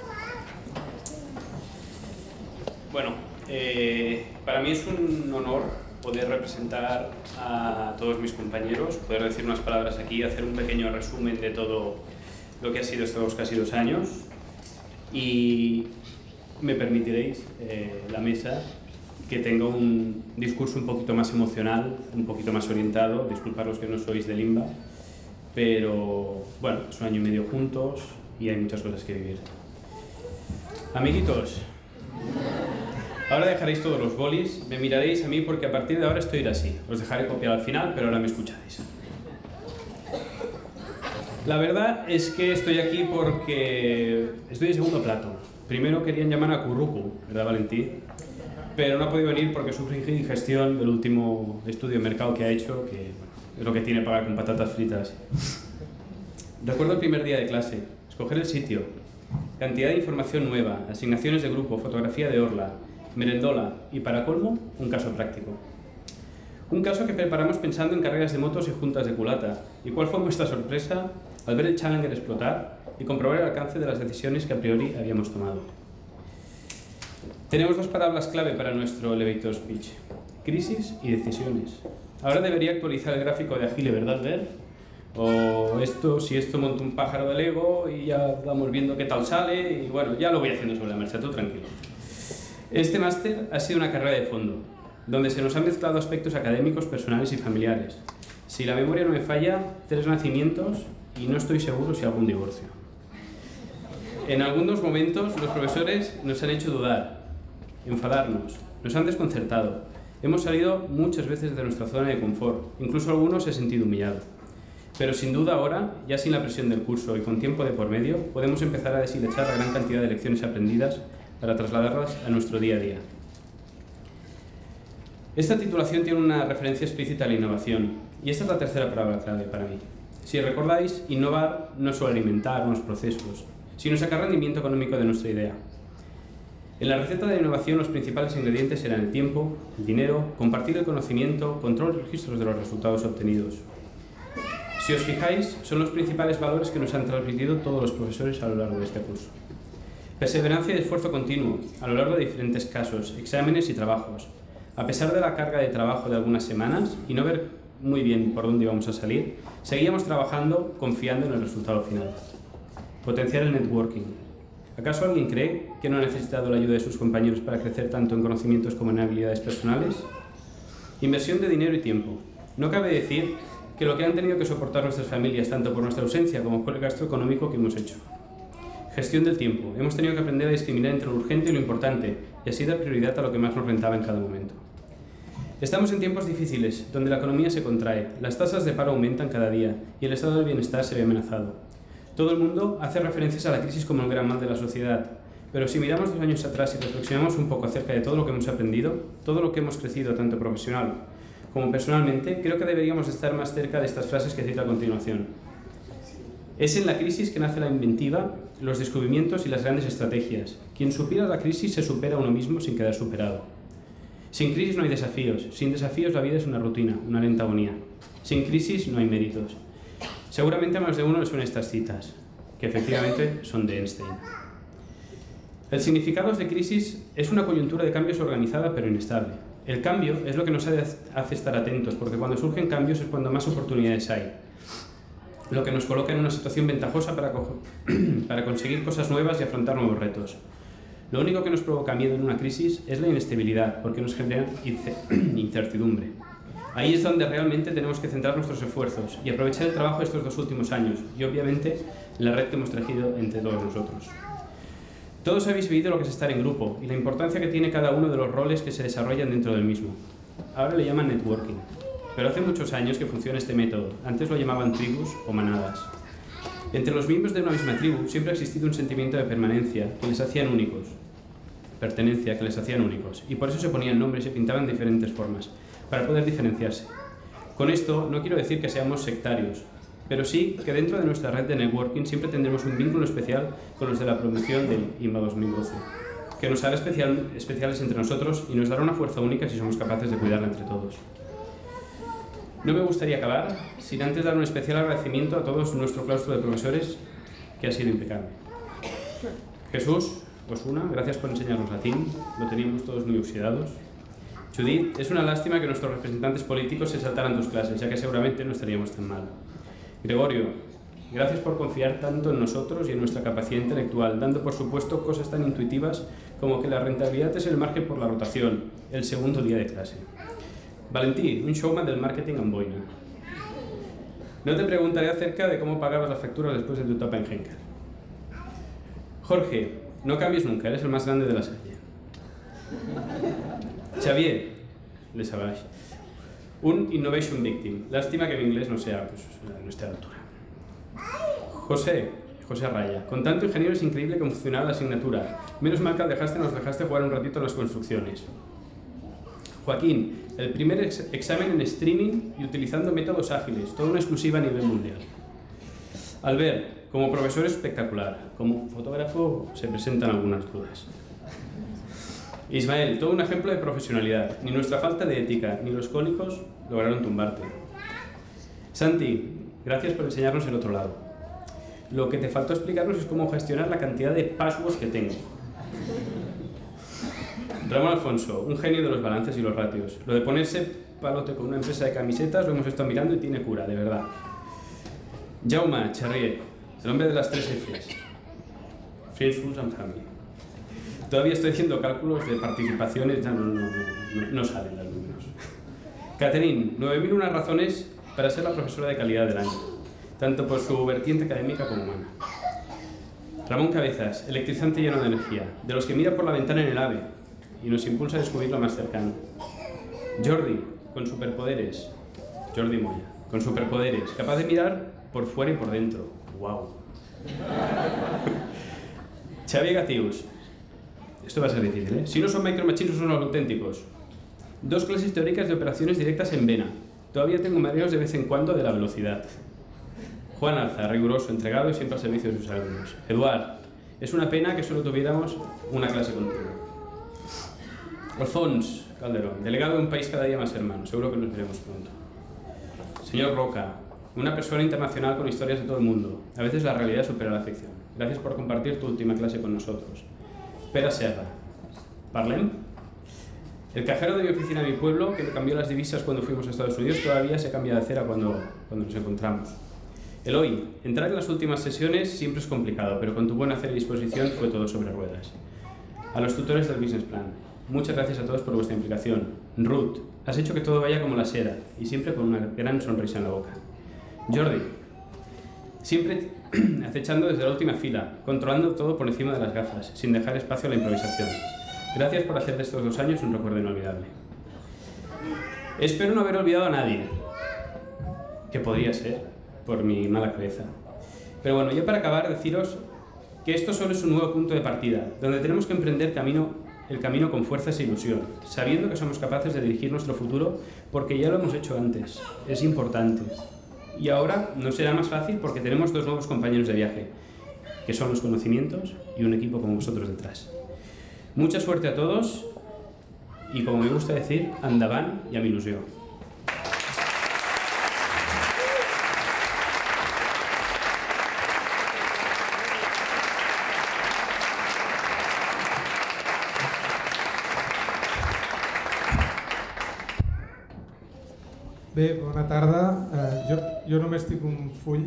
Bueno, eh, para mí es un honor poder representar a todos mis compañeros, poder decir unas palabras aquí, hacer un pequeño resumen de todo lo que ha sido estos casi dos años, y me permitiréis, eh, la mesa, que tenga un discurso un poquito más emocional, un poquito más orientado. Disculparos que no sois de Limba, pero bueno, es un año y medio juntos y hay muchas cosas que vivir. Amiguitos, ahora dejaréis todos los bolis, me miraréis a mí porque a partir de ahora estoy así. Os dejaré copiar al final, pero ahora me escucharéis. La verdad es que estoy aquí porque estoy de segundo plato. Primero querían llamar a Currucu, ¿verdad, Valentí? Pero no ha podido venir porque sufre indigestión del último estudio de mercado que ha hecho, que bueno, es lo que tiene pagar con patatas fritas. Recuerdo el primer día de clase, escoger el sitio, cantidad de información nueva, asignaciones de grupo, fotografía de orla, merendola y, para colmo, un caso práctico. Un caso que preparamos pensando en carreras de motos y juntas de culata. ¿Y cuál fue nuestra sorpresa al ver el Challenger explotar y comprobar el alcance de las decisiones que a priori habíamos tomado? Tenemos dos palabras clave para nuestro elevator speech: crisis y decisiones. Ahora debería actualizar el gráfico de Agile, ¿verdad, Ver? O esto, si esto monta un pájaro de Lego y ya vamos viendo qué tal sale, y bueno, ya lo voy haciendo sobre la marcha, tú tranquilo. Este máster ha sido una carrera de fondo, donde se nos han mezclado aspectos académicos, personales y familiares. Si la memoria no me falla, tres nacimientos y no estoy seguro si algún divorcio. En algunos momentos los profesores nos han hecho dudar, enfadarnos, nos han desconcertado. Hemos salido muchas veces de nuestra zona de confort, incluso algunos se han sentido humillados. Pero sin duda ahora, ya sin la presión del curso y con tiempo de por medio, podemos empezar a deshilachar la gran cantidad de lecciones aprendidas para trasladarlas a nuestro día a día. Esta titulación tiene una referencia explícita a la innovación, y esta es la tercera palabra clave para mí. Si recordáis, innovar no es solo alimentar unos procesos, sino sacar rendimiento económico de nuestra idea. En la receta de innovación los principales ingredientes eran el tiempo, el dinero, compartir el conocimiento, control y registros de los resultados obtenidos. Si os fijáis, son los principales valores que nos han transmitido todos los profesores a lo largo de este curso. Perseverancia y esfuerzo continuo, a lo largo de diferentes casos, exámenes y trabajos. A pesar de la carga de trabajo de algunas semanas y no ver muy bien por dónde íbamos a salir, seguíamos trabajando confiando en el resultado final. Potenciar el networking. ¿Acaso alguien cree que no ha necesitado la ayuda de sus compañeros para crecer tanto en conocimientos como en habilidades personales? Inversión de dinero y tiempo. No cabe decir que lo que han tenido que soportar nuestras familias, tanto por nuestra ausencia como por el gasto económico que hemos hecho. Gestión del tiempo. Hemos tenido que aprender a discriminar entre lo urgente y lo importante, y así dar prioridad a lo que más nos rentaba en cada momento. Estamos en tiempos difíciles, donde la economía se contrae, las tasas de paro aumentan cada día y el estado del bienestar se ve amenazado. Todo el mundo hace referencias a la crisis como el gran mal de la sociedad, pero si miramos dos años atrás y reflexionamos un poco acerca de todo lo que hemos aprendido, todo lo que hemos crecido tanto profesional como personalmente, creo que deberíamos estar más cerca de estas frases que cito a continuación. Es en la crisis que nace la inventiva, los descubrimientos y las grandes estrategias. Quien supera la crisis se supera a uno mismo sin quedar superado. Sin crisis no hay desafíos, sin desafíos la vida es una rutina, una lenta agonía. Sin crisis no hay méritos. Seguramente a más de uno le suenan estas citas, que efectivamente son de Einstein. El significado de crisis es una coyuntura de cambios organizada pero inestable. El cambio es lo que nos hace estar atentos, porque cuando surgen cambios es cuando más oportunidades hay. Lo que nos coloca en una situación ventajosa para, para conseguir cosas nuevas y afrontar nuevos retos. Lo único que nos provoca miedo en una crisis es la inestabilidad, porque nos genera incertidumbre. Ahí es donde realmente tenemos que centrar nuestros esfuerzos y aprovechar el trabajo de estos dos últimos años y, obviamente, la red que hemos tejido entre todos nosotros. Todos habéis vivido lo que es estar en grupo y la importancia que tiene cada uno de los roles que se desarrollan dentro del mismo. Ahora le llaman networking, pero hace muchos años que funciona este método. Antes lo llamaban tribus o manadas. Entre los miembros de una misma tribu siempre ha existido un sentimiento de permanencia que les hacían únicos, pertenencia que les hacían únicos, y por eso se ponían nombres y se pintaban de diferentes formas, para poder diferenciarse. Con esto no quiero decir que seamos sectarios, pero sí que dentro de nuestra red de networking siempre tendremos un vínculo especial con los de la promoción del I M A dos mil doce, que nos hará especial, especiales entre nosotros y nos dará una fuerza única si somos capaces de cuidarla entre todos. No me gustaría acabar sin antes dar un especial agradecimiento a todos nuestro claustro de profesores, que ha sido impecable. Jesús, Osuna, gracias por enseñarnos latín, lo teníamos todos muy oxidados. Judith, es una lástima que nuestros representantes políticos se saltaran tus clases, ya que seguramente no estaríamos tan mal. Gregorio, gracias por confiar tanto en nosotros y en nuestra capacidad intelectual, dando por supuesto cosas tan intuitivas como que la rentabilidad es el margen por la rotación, el segundo día de clase. Valentí, un showman del marketing en boina. No te preguntaré acerca de cómo pagabas las facturas después de tu etapa en Henkel. Jorge, no cambies nunca, eres el más grande de la serie. Xavier, le sabáis, un innovation victim. Lástima que mi inglés no sea, pues, no esté a la altura. José, José Raya, con tanto ingeniero es increíble que funcionara la asignatura. Menos mal que al dejaste nos dejaste jugar un ratito en las construcciones. Joaquín, el primer ex examen en streaming y utilizando métodos ágiles, toda una exclusiva a nivel mundial. Albert, como profesor espectacular, como fotógrafo se presentan algunas dudas. Ismael, todo un ejemplo de profesionalidad, ni nuestra falta de ética, ni los cólicos lograron tumbarte. Santi, gracias por enseñarnos el otro lado. Lo que te faltó explicarnos es cómo gestionar la cantidad de passwords que tengo. Ramón Alfonso, un genio de los balances y los ratios. Lo de ponerse palote con una empresa de camisetas lo hemos estado mirando y tiene cura, de verdad. Jaume Charrier, el hombre de las tres Fs. Friends, Fools and Family. Todavía estoy haciendo cálculos de participaciones, ya no, no, no, no salen los números. Catherine, nueve mil una razones para ser la profesora de calidad del año, tanto por su vertiente académica como humana. Ramón Cabezas, electrizante lleno de energía, de los que mira por la ventana en el AVE y nos impulsa a descubrir lo más cercano. Jordi, con superpoderes. Jordi Moya, con superpoderes, capaz de mirar por fuera y por dentro. ¡Wow! Xavi Gatius. Esto va a ser difícil, ¿eh? Si no son Micro Machines, son los auténticos. Dos clases teóricas de operaciones directas en vena. Todavía tengo mareos de vez en cuando de la velocidad. Juan Alza, riguroso, entregado y siempre al servicio de sus alumnos. Eduard, es una pena que solo tuviéramos una clase contigo. Alfons Calderón, delegado de un país cada día más hermano. Seguro que nos veremos pronto. Señor Roca, una persona internacional con historias de todo el mundo. A veces la realidad supera la ficción. gracias por compartir tu última clase con nosotros. Pere Serra. ¿Parlem? El cajero de mi oficina de mi pueblo, que me cambió las divisas cuando fuimos a Estados Unidos, todavía se cambia de acera cuando, cuando nos encontramos. Eloy, entrar en las últimas sesiones siempre es complicado, pero con tu buena fe y disposición fue todo sobre ruedas. A los tutores del Business Plan, muchas gracias a todos por vuestra implicación. Ruth, has hecho que todo vaya como la seda, y siempre con una gran sonrisa en la boca. Jordi, siempre acechando desde la última fila, controlando todo por encima de las gafas, sin dejar espacio a la improvisación. Gracias por hacer de estos dos años un recuerdo inolvidable. Espero no haber olvidado a nadie, que podría ser, por mi mala cabeza. Pero bueno, ya para acabar, deciros que esto solo es un nuevo punto de partida, donde tenemos que emprender camino, el camino con fuerzas e ilusión, sabiendo que somos capaces de dirigir nuestro futuro porque ya lo hemos hecho antes. Es importante. Y ahora no será más fácil porque tenemos dos nuevos compañeros de viaje, que son los conocimientos y un equipo como vosotros detrás. Mucha suerte a todos y, como me gusta decir, endavant i amb il·lusió. Bé, bona tarda. Eh, jo, jo només tinc un full,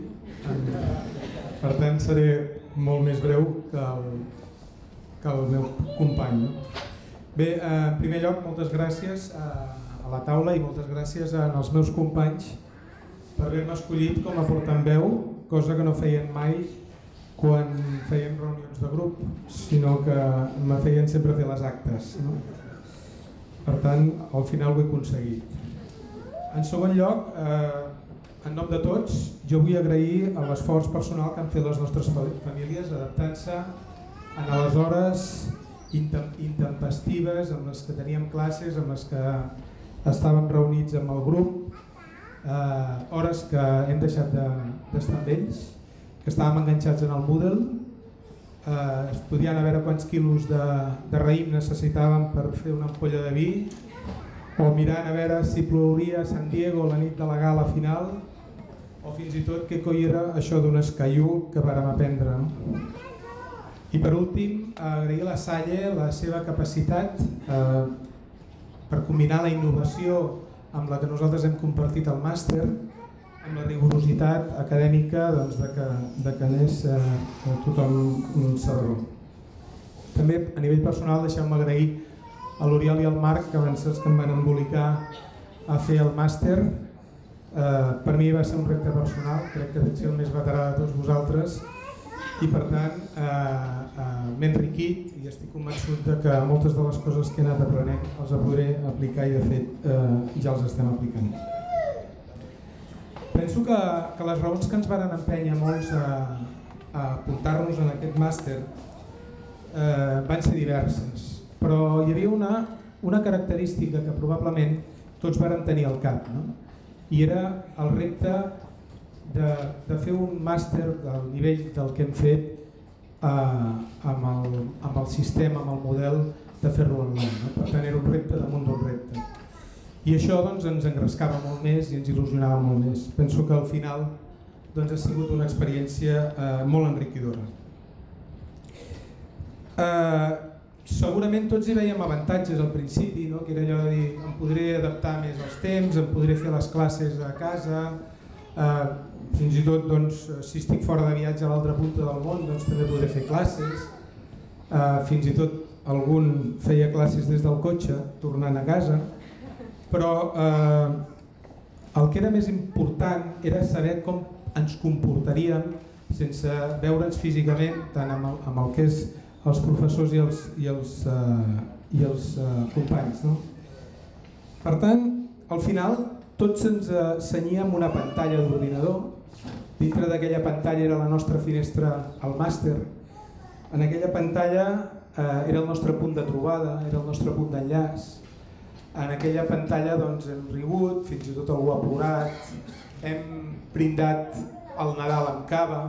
per tant seré molt més breu que el, que el meu company. No? Bé, eh, en primer lloc, moltes gràcies a, a la taula i moltes gràcies als meus companys per haver-me escollit com a portaveu, cosa que no feien mai quan fèiem reunions de grup, sinó que me feien sempre fer les actes. No? Per tant, al final ho he aconseguit. En segon lloc, eh, en nom de tots, jo vull agrair l'esforç personal que han fet les nostres famílies adaptant-se a les hores intempestives amb les que teníem classes, amb les que estàvem reunits amb el grup, eh, hores que hem deixat d'estar amb ells, que estàvem enganxats en el Moodle, eh, estudiant a veure quants quilos de, de raïm necessitàvem per fer una ampolla de vi, o mirant a veure si plouria a San Diego la nit de la gala final, o fins i tot què coi era això d'un escaiú que vàrem aprendre. No? I per últim, agrair a la Salle la seva capacitat eh, per combinar la innovació amb la que nosaltres hem compartit al màster, amb la rigorositat acadèmica doncs, de que, de que n'és eh, tothom un sabedor. També a nivell personal deixeu-me agrair a l'Oriol i al Marc, que van ser els que em van embolicar a fer el màster. Eh, per mi va ser un repte personal, crec que vaig ser el més veterà de tots vosaltres i per tant eh, eh, m'he enriquit i estic convençut de que moltes de les coses que he anat aprenent els podré aplicar i de fet eh, ja els estem aplicant. Penso que, que les raons que ens van empènyer molts a, a apuntar-nos en aquest màster eh, van ser diverses. Però hi havia una, una característica que probablement tots vàrem tenir al cap, no? I era el repte de, de fer un màster del nivell del que hem fet eh, amb, el, amb el sistema, amb el model de fer-lo online. No? Per tant, era un repte damunt d'un repte. I això doncs, ens engrescava molt més i ens il·lusionava molt més. Penso que al final doncs, ha sigut una experiència eh, molt enriquidora. Eh, Segurament tots hi veiem avantatges al principi, no? Que era allò de dir em podré adaptar més als temps, em podré fer les classes a casa, eh, fins i tot doncs, si estic fora de viatge a l'altra punta del món doncs, també podré fer classes, eh, fins i tot algun feia classes des del cotxe tornant a casa, però eh, el que era més important era saber com ens comportaríem sense veure'ns físicament tant amb el, amb el que és els professors i els, i els, uh, i els uh, companys. No? Per tant, al final, tots ens uh, cenyíem una pantalla d'ordinador. Dintre d'aquella pantalla era la nostra finestra al màster. En aquella pantalla uh, era el nostre punt de trobada, era el nostre punt d'enllaç. En aquella pantalla doncs, hem rigut, fins i tot algú ha plorat, hem brindat el Nadal amb cava,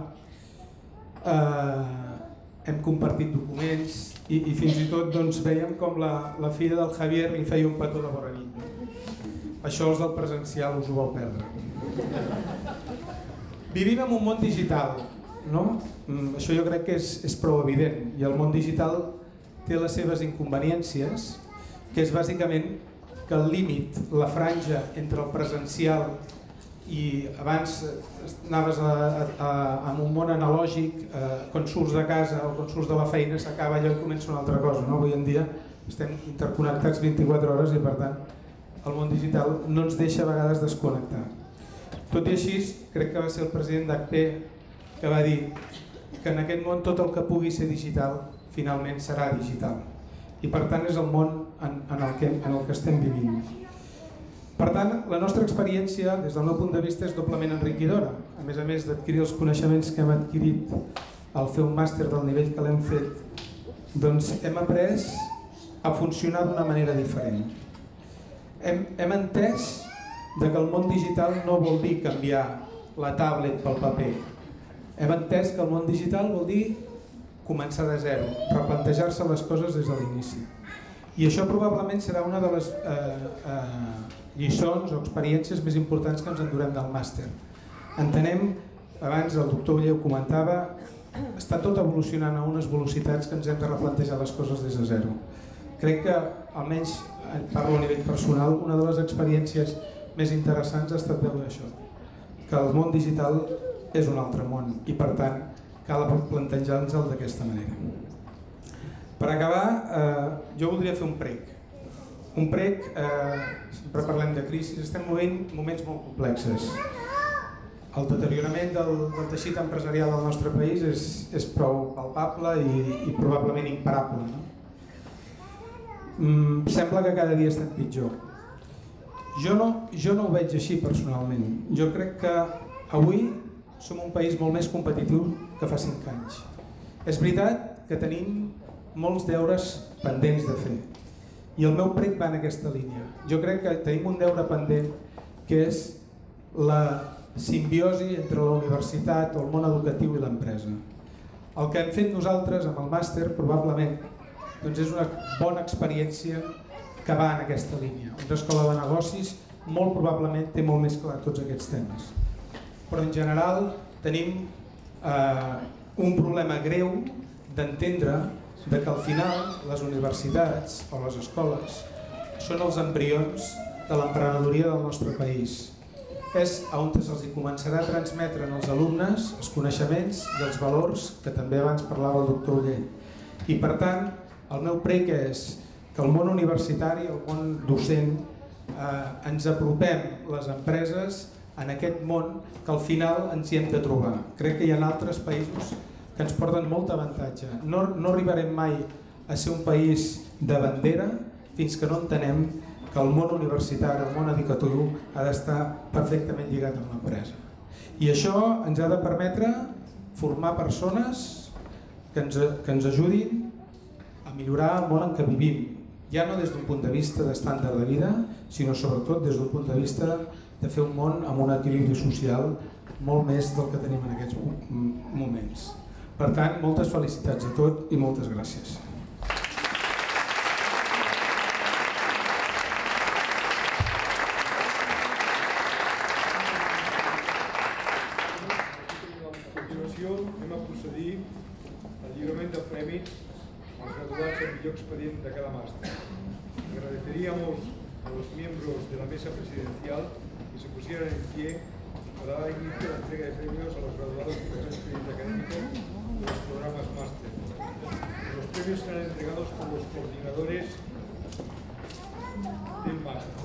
uh, hem compartit documents i, i fins i tot doncs, veiem com la, la filla del Javier li feia un petó de bona nit. Això els del presencial us ho vau perdre. Vivim en un món digital no? Això jo crec que és, és prou evident, i el món digital té les seves inconveniències, que és bàsicament que el límit, la franja entre el presencial i abans anaves a, a, a, en un món analògic, eh, quan surts de casa o quan surts de la feina s'acaba allò i comença una altra cosa, no? Avui en dia estem interconnectats vint-i-quatre hores i per tant el món digital no ens deixa a vegades desconnectar. Tot i així, crec que va ser el president d'H P que va dir que en aquest món tot el que pugui ser digital finalment serà digital, i per tant és el món en, en, el, que, en el que estem vivint. Per tant, la nostra experiència, des del meu punt de vista, és doblement enriquidora. A més a més d'adquirir els coneixements que hem adquirit al fer un màster del nivell que l'hem fet, doncs hem après a funcionar d'una manera diferent. Hem, hem entès que el món digital no vol dir canviar la tablet pel paper. Hem entès que el món digital vol dir començar de zero, replantejar-se les coses des de l'inici. I això probablement serà una de les eh, eh, lliçons o experiències més importants que ens endurem del màster. Entenem, abans el doctor Uller ho comentava, està tot evolucionant a unes velocitats que ens hem de replantejar les coses des de zero. Crec que, almenys parlo a nivell personal, una de les experiències més interessants ha estat veure això, que el món digital és un altre món i per tant cal plantejar-nos-el d'aquesta manera. Per acabar, eh, jo voldria fer un prec. Un prec, eh, sempre parlem de crisi, estem movent moments molt complexes. El deteriorament del, del teixit empresarial del nostre país és, és prou palpable i, i probablement imparable. No? Mm, sembla que cada dia estem pitjor. Jo no, jo no ho veig així personalment. Jo crec que avui som un país molt més competitiu que fa cinc anys. És veritat que tenim molts deures pendents de fer. I el meu prec va en aquesta línia. Jo crec que tenim un deure pendent que és la simbiosi entre la universitat o el món educatiu i l'empresa. El que hem fet nosaltres amb el màster probablement doncs és una bona experiència que va en aquesta línia. Una escola de negocis molt probablement té molt més clar tots aquests temes. Però en general tenim eh, un problema greu d'entendre de que al final les universitats o les escoles són els embrions de l'emprenedoria del nostre país. És on se'ls començarà a transmetre als alumnes els coneixements i els valors que també abans parlava el doctor Uller. I per tant, el meu prec és que el món universitari, el món docent, eh, ens apropem les empreses en aquest món que al final ens hi hem de trobar. Crec que hi ha altres països que ens porten molt avantatge. No, no arribarem mai a ser un país de bandera fins que no entenem que el món universitari, el món educatiu ha d'estar perfectament lligat amb l'empresa. I això ens ha de permetre formar persones que ens, que ens ajudin a millorar el món en què vivim, ja no des d'un punt de vista d'estàndard de vida, sinó sobretot des d'un punt de vista de fer un món amb un equilibri social molt més del que tenim en aquests moments. Per tant, moltes felicitats a tot i moltes gràcies. A continuació, anem a procedir al lliurament de premis als graduats del millor expedient de cada màster. Agradeceríamos a los miembros de la mesa presidencial que se pusieran en pie para dar inicio a la entrega de premios a los graduados del mejor expediente académico de los programas máster. Los premios serán entregados por los coordinadores del máster.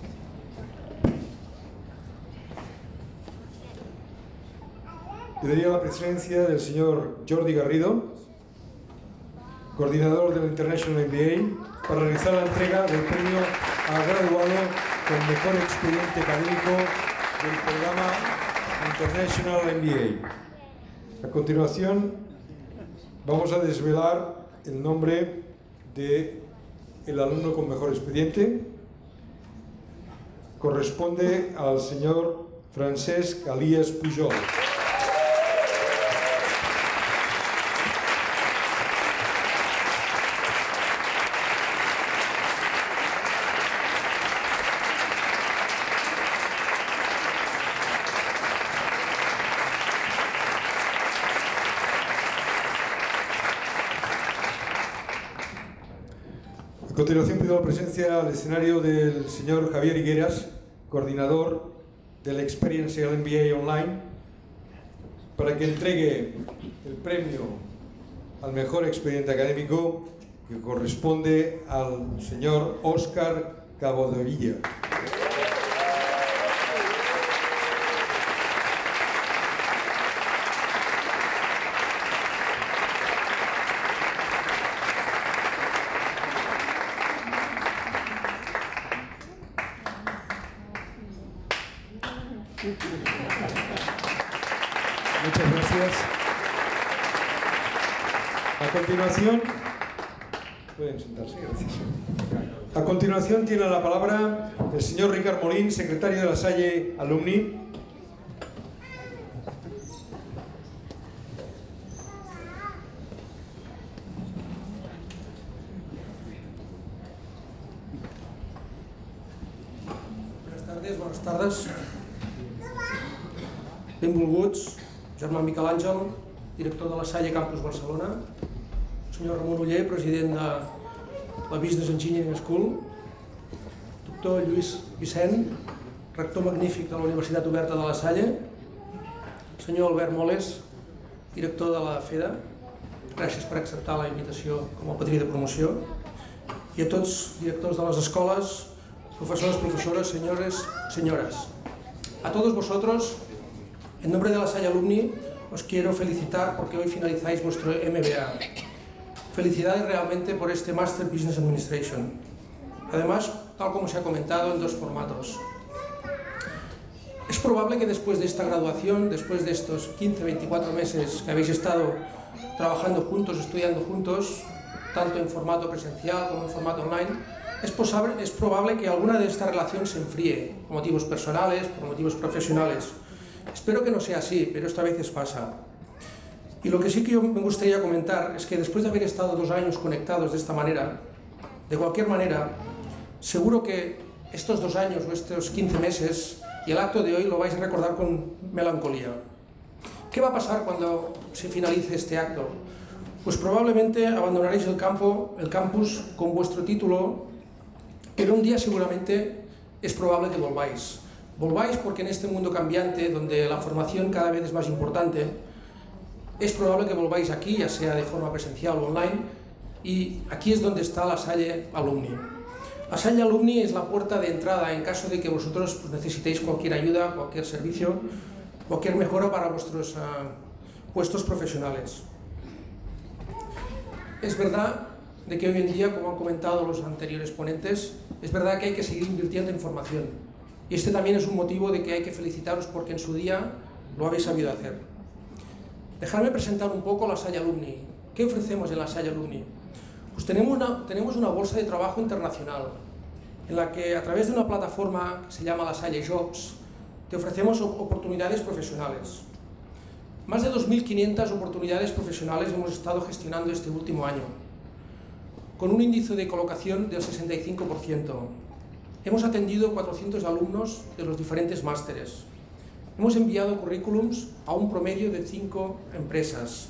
Pediría la presencia del señor Jordi Garrido, coordinador del International M B A, para realizar la entrega del premio al graduado con mejor expediente académico del programa International M B A. A continuación, vamos a desvelar el nombre del alumno con mejor expediente. Corresponde al señor Francesc Alias Pujol. A continuación pido la presencia al escenario del señor Javier Higueras, coordinador del Experience L M B A Online, para que entregue el premio al mejor expediente académico, que corresponde al señor Óscar Cabodevilla. Muchas gracias. A continuación, pueden sentarse, gracias. A continuación tiene la palabra el señor Ricard Molín, secretario de la Salle Alumni. Buenas tardes, buenas tardes. Benvolguts, germà Miquel Àngel, director de la Salle Campus Barcelona, senyor Ramon Oller, president de la Business Engineering School, doctor Lluís Vicent, rector magnífic de la Universitat Oberta de la Salle, senyor Albert Moles, director de la FEDA, gràcies per acceptar la invitació com a padrí de promoció, i a tots directors de les escoles, profesores, profesores, señores, señoras. A todos vosotros, en nombre de la Salle Alumni, os quiero felicitar porque hoy finalizáis vuestro M B A. Felicidades realmente por este Master Business Administration. Además, tal como se ha comentado, en dos formatos. Es probable que después de esta graduación, después de estos quince a veinticuatro meses que habéis estado trabajando juntos, estudiando juntos, tanto en formato presencial como en formato online, es, posible, es probable que alguna de esta relación se enfríe, por motivos personales, por motivos profesionales. Espero que no sea así, pero esta vez pasa. Y lo que sí que yo me gustaría comentar es que después de haber estado dos años conectados de esta manera, de cualquier manera, seguro que estos dos años o estos quince meses y el acto de hoy lo vais a recordar con melancolía. ¿Qué va a pasar cuando se finalice este acto? Pues probablemente abandonaréis el campo, el campus con vuestro título, pero un día seguramente es probable que volváis. Volváis porque en este mundo cambiante, donde la formación cada vez es más importante, es probable que volváis aquí, ya sea de forma presencial o online, y aquí es donde está la Salle Alumni. La Salle Alumni es la puerta de entrada en caso de que vosotros pues, necesitéis cualquier ayuda, cualquier servicio, cualquier mejora para vuestros uh, puestos profesionales. Es verdad de que hoy en día, como han comentado los anteriores ponentes, es verdad que hay que seguir invirtiendo en formación. Y este también es un motivo de que hay que felicitaros porque en su día lo habéis sabido hacer. Dejadme presentar un poco la Salle Alumni. ¿Qué ofrecemos en la Salle Alumni? Pues tenemos una, tenemos una bolsa de trabajo internacional en la que a través de una plataforma que se llama la Salle Jobs te ofrecemos oportunidades profesionales. Más de dos mil quinientas oportunidades profesionales hemos estado gestionando este último año, con un índice de colocación del sesenta y cinco por ciento. Hemos atendido cuatrocientos alumnos de los diferentes másteres. Hemos enviado currículums a un promedio de cinco empresas.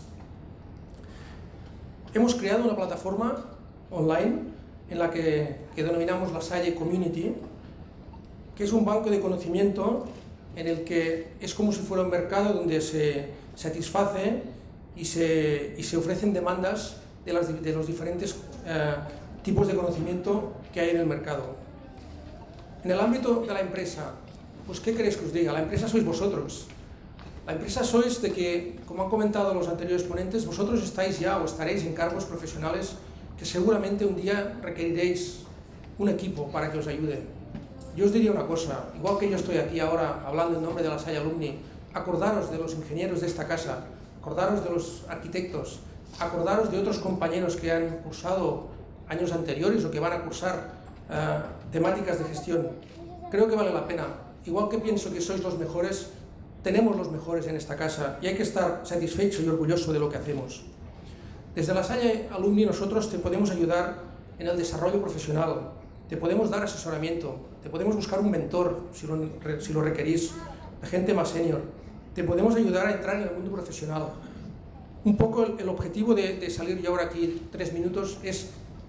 Hemos creado una plataforma online en la que, que denominamos la Salle Community, que es un banco de conocimiento en el que es como si fuera un mercado donde se satisface y se, y se ofrecen demandas de, las, de los diferentes eh, tipos de conocimiento que hay en el mercado. En el ámbito de la empresa, pues ¿qué queréis que os diga? La empresa sois vosotros. La empresa sois de que, como han comentado los anteriores ponentes, vosotros estáis ya o estaréis en cargos profesionales que seguramente un día requeriréis un equipo para que os ayude. Yo os diría una cosa, igual que yo estoy aquí ahora hablando en nombre de la Salle Alumni, acordaros de los ingenieros de esta casa, acordaros de los arquitectos, acordaros de otros compañeros que han cursado años anteriores o que van a cursar Uh, temáticas de gestión. Creo que vale la pena. Igual que pienso que sois los mejores, tenemos los mejores en esta casa y hay que estar satisfecho y orgulloso de lo que hacemos. Desde la Salle Alumni nosotros te podemos ayudar en el desarrollo profesional, te podemos dar asesoramiento, te podemos buscar un mentor si lo, si lo requerís, de gente más senior, te podemos ayudar a entrar en el mundo profesional. Un poco el, el objetivo de, de salir yo ahora aquí tres minutos es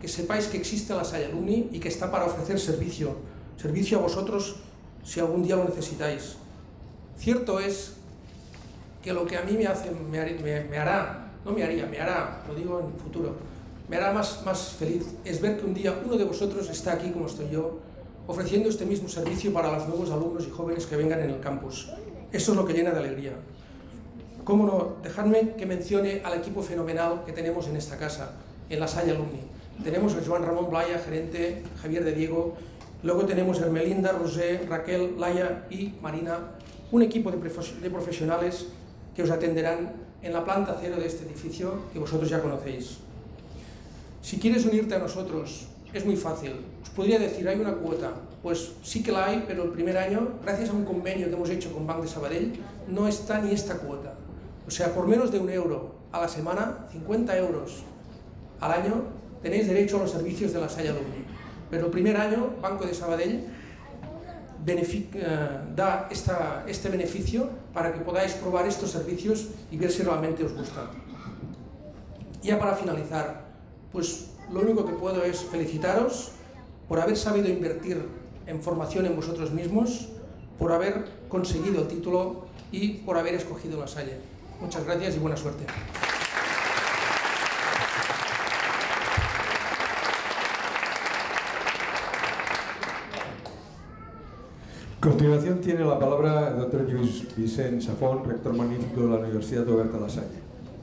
que sepáis que existe la Salle Alumni y que está para ofrecer servicio, servicio a vosotros si algún día lo necesitáis. Cierto es que lo que a mí me, hace, me, me, me hará, no me haría, me hará, lo digo en futuro, me hará más, más feliz es ver que un día uno de vosotros está aquí como estoy yo, ofreciendo este mismo servicio para los nuevos alumnos y jóvenes que vengan en el campus. Eso es lo que llena de alegría. Cómo no, dejadme que mencione al equipo fenomenal que tenemos en esta casa, en la Salle Alumni. Tenemos a Joan Ramón Blaya, gerente, Javier de Diego, luego tenemos a Hermelinda, Rosé, Raquel, Laia y Marina, un equipo de, de profesionales que os atenderán en la planta cero de este edificio que vosotros ya conocéis. Si quieres unirte a nosotros, es muy fácil. Os podría decir, hay una cuota. Pues sí que la hay, pero el primer año, gracias a un convenio que hemos hecho con Banc de Sabadell, no está ni esta cuota. O sea, por menos de un euro a la semana, cincuenta euros al año, tenéis derecho a los servicios de la Salle Alumni. Pero el primer año, Banco de Sabadell da esta, este beneficio para que podáis probar estos servicios y ver si realmente os gustan. Ya para finalizar, pues lo único que puedo es felicitaros por haber sabido invertir en formación en vosotros mismos, por haber conseguido el título y por haber escogido la Salle. Muchas gracias y buena suerte. A continuación tiene la palabra el doctor Lluís Vicent Safón, rector magnífico de la Universidad Oberta La Salle.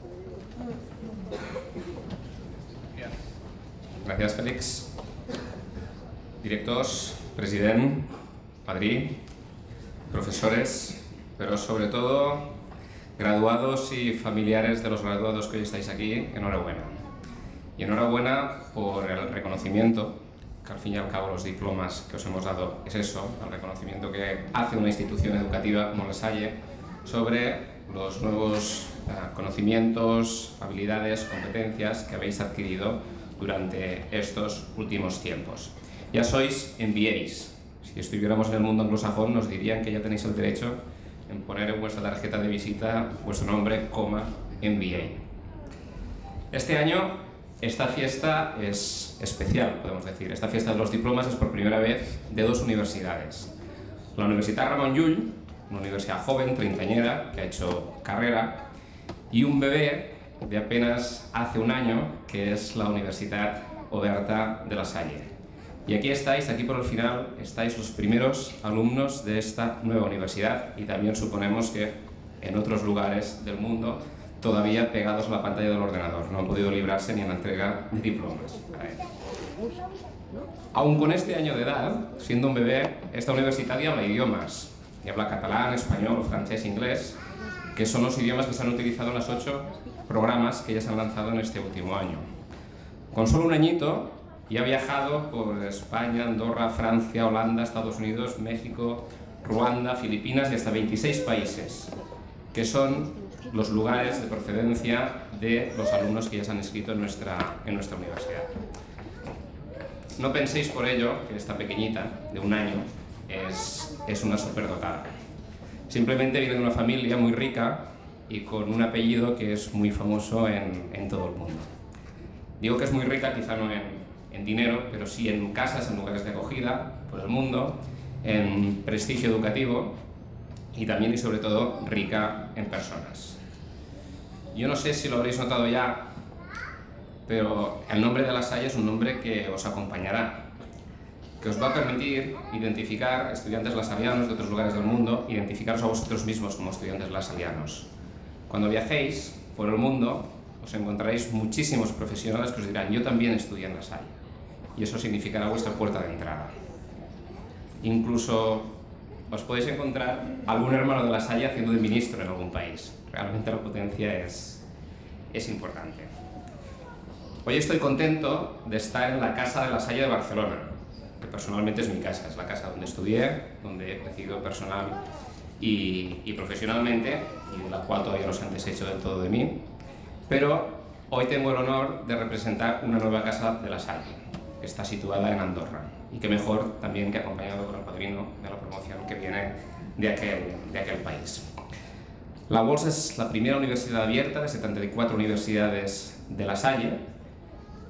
Gràcies, Félix. Directors, president, padrí, profesores, pero sobre todo graduados y familiares de los graduados que hoy estáis aquí, enhorabuena. Y enhorabuena por el reconocimiento, que al fin y al cabo los diplomas que os hemos dado es eso, el reconocimiento que hace una institución educativa como La Salle sobre los nuevos uh, conocimientos, habilidades, competencias que habéis adquirido durante estos últimos tiempos. Ya sois M B As. Si estuviéramos en el mundo anglosajón nos dirían que ya tenéis el derecho en poner en vuestra tarjeta de visita vuestro nombre, coma, M B A. Este año esta fiesta es especial, podemos decir. Esta fiesta de los diplomas es por primera vez de dos universidades. La Universitat Ramon Llull, una universidad joven, treintañera, que ha hecho carrera, y un bebé de apenas hace un año, que es la Universitat Oberta de La Salle. Y aquí estáis, aquí por el final, estáis los primeros alumnos de esta nueva universidad y también suponemos que en otros lugares del mundo todavía pegados a la pantalla del ordenador, no han podido librarse ni en la entrega de diplomas. Aún con este año de edad, siendo un bebé, esta universidad ya habla idiomas, y habla catalán, español, francés, inglés, que son los idiomas que se han utilizado en los ocho programas que ya se han lanzado en este último año. Con solo un añito ya ha viajado por España, Andorra, Francia, Holanda, Estados Unidos, México, Ruanda, Filipinas y hasta veintiséis países, que son los lugares de procedencia de los alumnos que ya se han inscrito en nuestra, en nuestra universidad. No penséis por ello que esta pequeñita, de un año, es, es una superdotada. Simplemente viene de una familia muy rica y con un apellido que es muy famoso en, en todo el mundo. Digo que es muy rica, quizá no en, en dinero, pero sí en casas, en lugares de acogida por el mundo, en prestigio educativo y también y sobre todo rica en personas. Yo no sé si lo habréis notado ya, pero el nombre de La Salle es un nombre que os acompañará, que os va a permitir identificar estudiantes lasallianos de otros lugares del mundo, identificaros a vosotros mismos como estudiantes lasallianos. Cuando viajéis por el mundo, os encontraréis muchísimos profesionales que os dirán, yo también estudié en La Salle, y eso significará vuestra puerta de entrada. Incluso os podéis encontrar algún hermano de La Salle haciendo de ministro en algún país. Realmente la potencia es, es importante. Hoy estoy contento de estar en la Casa de La Salle de Barcelona, que personalmente es mi casa, es la casa donde estudié, donde he crecido personal y, y profesionalmente, y de la cual todavía no se han deshecho del todo de mí, pero hoy tengo el honor de representar una nueva Casa de La Salle, que está situada en Andorra, y que mejor también que acompañado con el padrino de la promoción que viene de aquel, de aquel país. La UOLS es la primera universidad abierta de setenta y cuatro universidades de La Salle,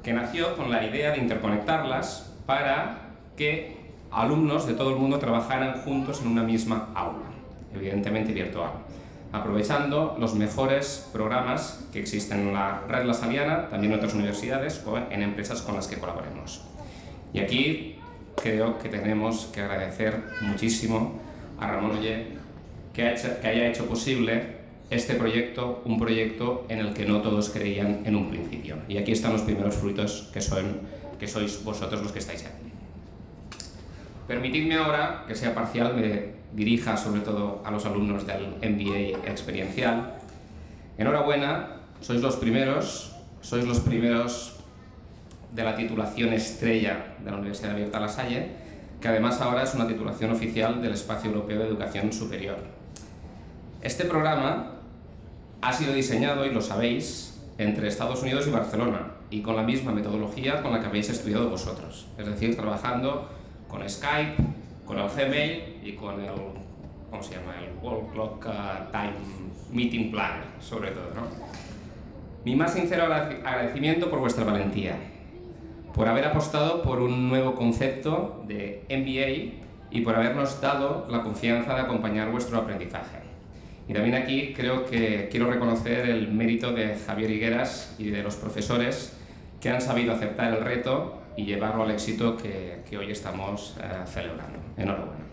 que nació con la idea de interconectarlas para que alumnos de todo el mundo trabajaran juntos en una misma aula, evidentemente virtual, aprovechando los mejores programas que existen en la red La Saliana, también en otras universidades o en empresas con las que colaboremos. Y aquí creo que tenemos que agradecer muchísimo a Ramón Oller que, ha hecho, que haya hecho posible este proyecto, un proyecto en el que no todos creían en un principio. Y aquí están los primeros frutos que, son, que sois vosotros los que estáis aquí. Permitidme ahora, que sea parcial, me dirija sobre todo a los alumnos del M B A experiencial. Enhorabuena, sois los primeros, sois los primeros de la titulación estrella de la Universidad Abierta La Salle, que además ahora es una titulación oficial del Espacio Europeo de Educación Superior. Este programa ha sido diseñado, y lo sabéis, entre Estados Unidos y Barcelona, y con la misma metodología con la que habéis estudiado vosotros, es decir, trabajando con Skype, con el Gmail y con el, ¿cómo se llama?, el World Clock uh, Time Meeting Planner, sobre todo, ¿no? Mi más sincero agradecimiento por vuestra valentía, por haber apostado por un nuevo concepto de M B A y por habernos dado la confianza de acompañar vuestro aprendizaje. Y también aquí creo que quiero reconocer el mérito de Javier Higueras y de los profesores que han sabido aceptar el reto y llevarlo al éxito que, que hoy estamos uh, celebrando. Enhorabuena.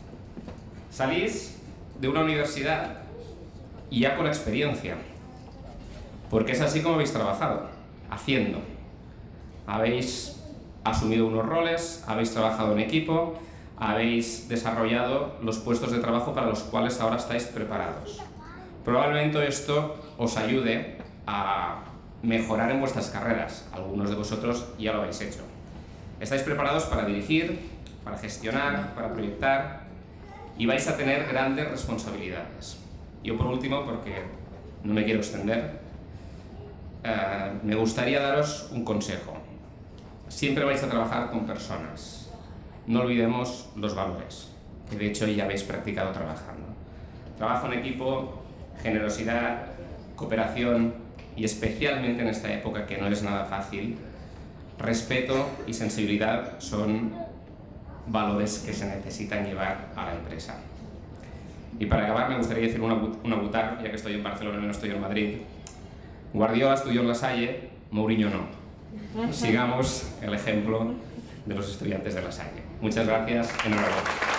Salís de una universidad y ya con experiencia, porque es así como habéis trabajado, haciendo. Habéis asumido unos roles, habéis trabajado en equipo, habéis desarrollado los puestos de trabajo para los cuales ahora estáis preparados. Probablemente esto os ayude a mejorar en vuestras carreras. Algunos de vosotros ya lo habéis hecho. Estáis preparados para dirigir, para gestionar, para proyectar y vais a tener grandes responsabilidades. Yo, por último, porque no me quiero extender, eh, me gustaría daros un consejo. Siempre vais a trabajar con personas. No olvidemos los valores, que de hecho ya habéis practicado trabajando. Trabajo en equipo, generosidad, cooperación y especialmente en esta época que no es nada fácil, respeto y sensibilidad son valores que se necesitan llevar a la empresa. Y para acabar me gustaría decir una, una butar, ya que estoy en Barcelona y no estoy en Madrid. Guardiola estudió en La Salle, Mourinho no. Sigamos el ejemplo de los estudiantes de La Salle. Muchas gracias, enhorabuena.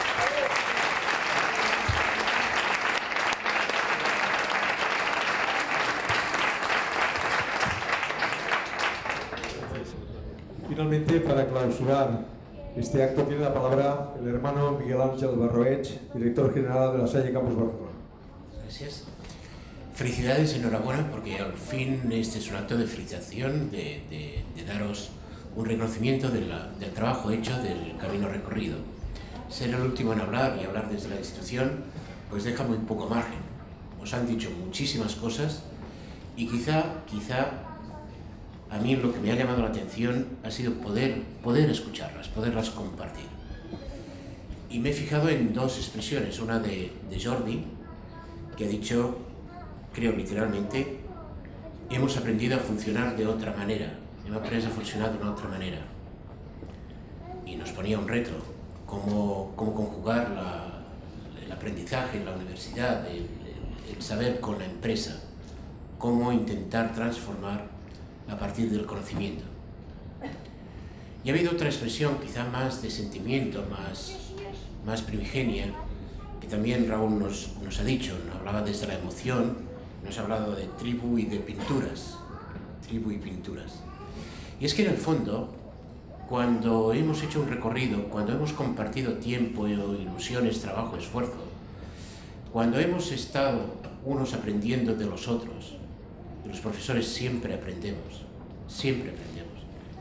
Finalmente, para clausurar este acto, tiene la palabra el hermano Miguel Ángel Barroech, director general de La Salle Campus Barcelona. Gracias. Felicidades, enhorabuena, porque al fin este es un acto de felicitación, de, de, de daros un reconocimiento de la, del trabajo hecho, del camino recorrido. Ser el último en hablar y hablar desde la institución, pues deja muy poco margen. Os han dicho muchísimas cosas y quizá, quizá, a mí lo que me ha llamado la atención ha sido poder, poder escucharlas, poderlas compartir. Y me he fijado en dos expresiones, una de, de Jordi, que ha dicho, creo literalmente, hemos aprendido a funcionar de otra manera, hemos aprendido a funcionar de una otra manera. Y nos ponía un reto, cómo, cómo conjugar la, el aprendizaje en la universidad, el, el, el saber con la empresa, cómo intentar transformar a partir del conocimiento. Y ha habido otra expresión, quizá más de sentimiento, más, más primigenia, que también Raúl nos, nos ha dicho, nos hablaba desde la emoción, nos ha hablado de tribu y de pinturas, tribu y pinturas. Y es que en el fondo, cuando hemos hecho un recorrido, cuando hemos compartido tiempo, ilusiones, trabajo, esfuerzo, cuando hemos estado unos aprendiendo de los otros, y los profesores siempre aprendemos, siempre aprendemos,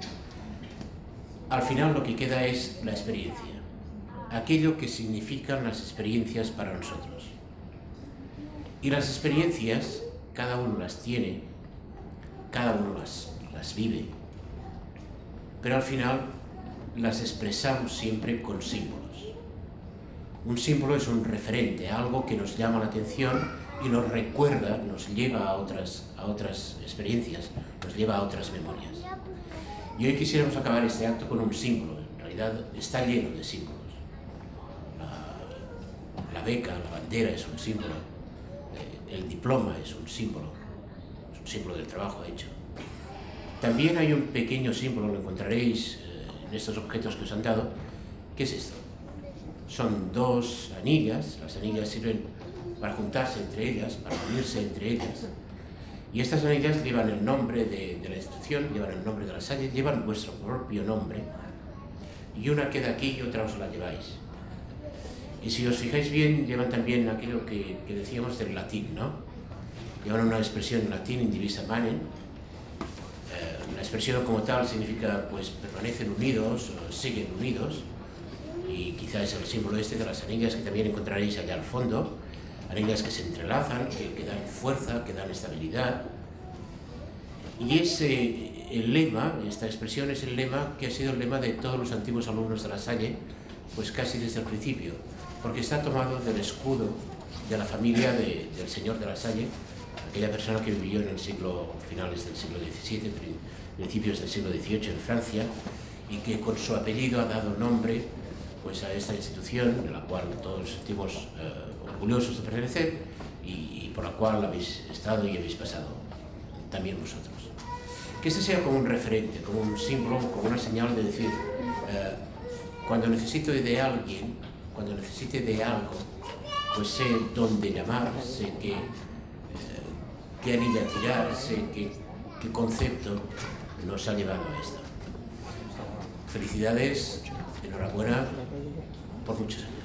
al final lo que queda es la experiencia, aquello que significan las experiencias para nosotros. Y las experiencias, cada uno las tiene, cada uno las, las vive, pero al final las expresamos siempre con símbolos. Un símbolo es un referente, algo que nos llama la atención y nos recuerda, nos lleva a otras, a otras experiencias, nos lleva a otras memorias. Y hoy quisiéramos acabar este acto con un símbolo. En realidad está lleno de símbolos. La, la beca, la bandera es un símbolo. El diploma es un símbolo. Es un símbolo del trabajo hecho. También hay un pequeño símbolo, lo encontraréis en estos objetos que os han dado. ¿Qué es esto? Son dos anillas. Las anillas sirven para juntarse entre ellas, para unirse entre ellas. Y estas anillas llevan el nombre de, de la institución, llevan el nombre de La Salle, llevan vuestro propio nombre. Y una queda aquí y otra os la lleváis. Y si os fijáis bien, llevan también aquello que, que decíamos del latín, ¿no? Llevan una expresión en latín, indivisa manem. Eh, la expresión como tal significa, pues, permanecen unidos, o siguen unidos. Y quizás es el símbolo este de las anillas que también encontraréis allá al fondo. Anillas que se entrelazan, que, que dan fuerza, que dan estabilidad. Y ese el lema, esta expresión es el lema que ha sido el lema de todos los antiguos alumnos de La Salle, pues casi desde el principio, porque está tomado del escudo de la familia de, del señor de La Salle, aquella persona que vivió en el siglo, finales del siglo diecisiete, principios del siglo dieciocho en Francia, y que con su apellido ha dado nombre pues a esta institución, de la cual todos sentimos eh, orgullosos de pertenecer y, y por la cual habéis estado y habéis pasado también vosotros. Que este sea como un referente, como un símbolo, como una señal de decir, eh, cuando necesito de alguien, cuando necesite de algo, pues sé dónde llamar, sé qué, eh, qué anilla tirar, sé qué, qué concepto nos ha llevado a esto. Felicidades, enhorabuena por muchos años.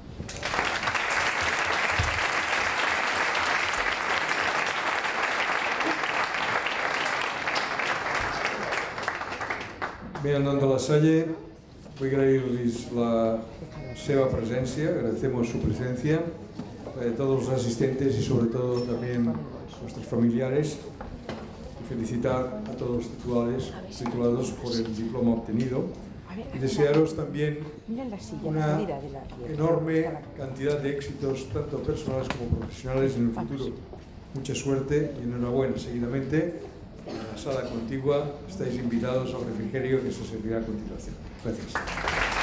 Bé, en nom de La Salle, vull agrair-los la seva presència, agradecemos su presencia, a todos los asistentes y sobre todo también a nuestros familiares, y felicitar a todos los titulares, titulados por el diploma obtenido y desearos también una enorme cantidad de éxitos, tanto personales como profesionales en el futuro. Mucha suerte y enhorabuena. Seguidamente, en la sala contigua estáis invitados al refrigerio que se servirá a continuación. Gracias.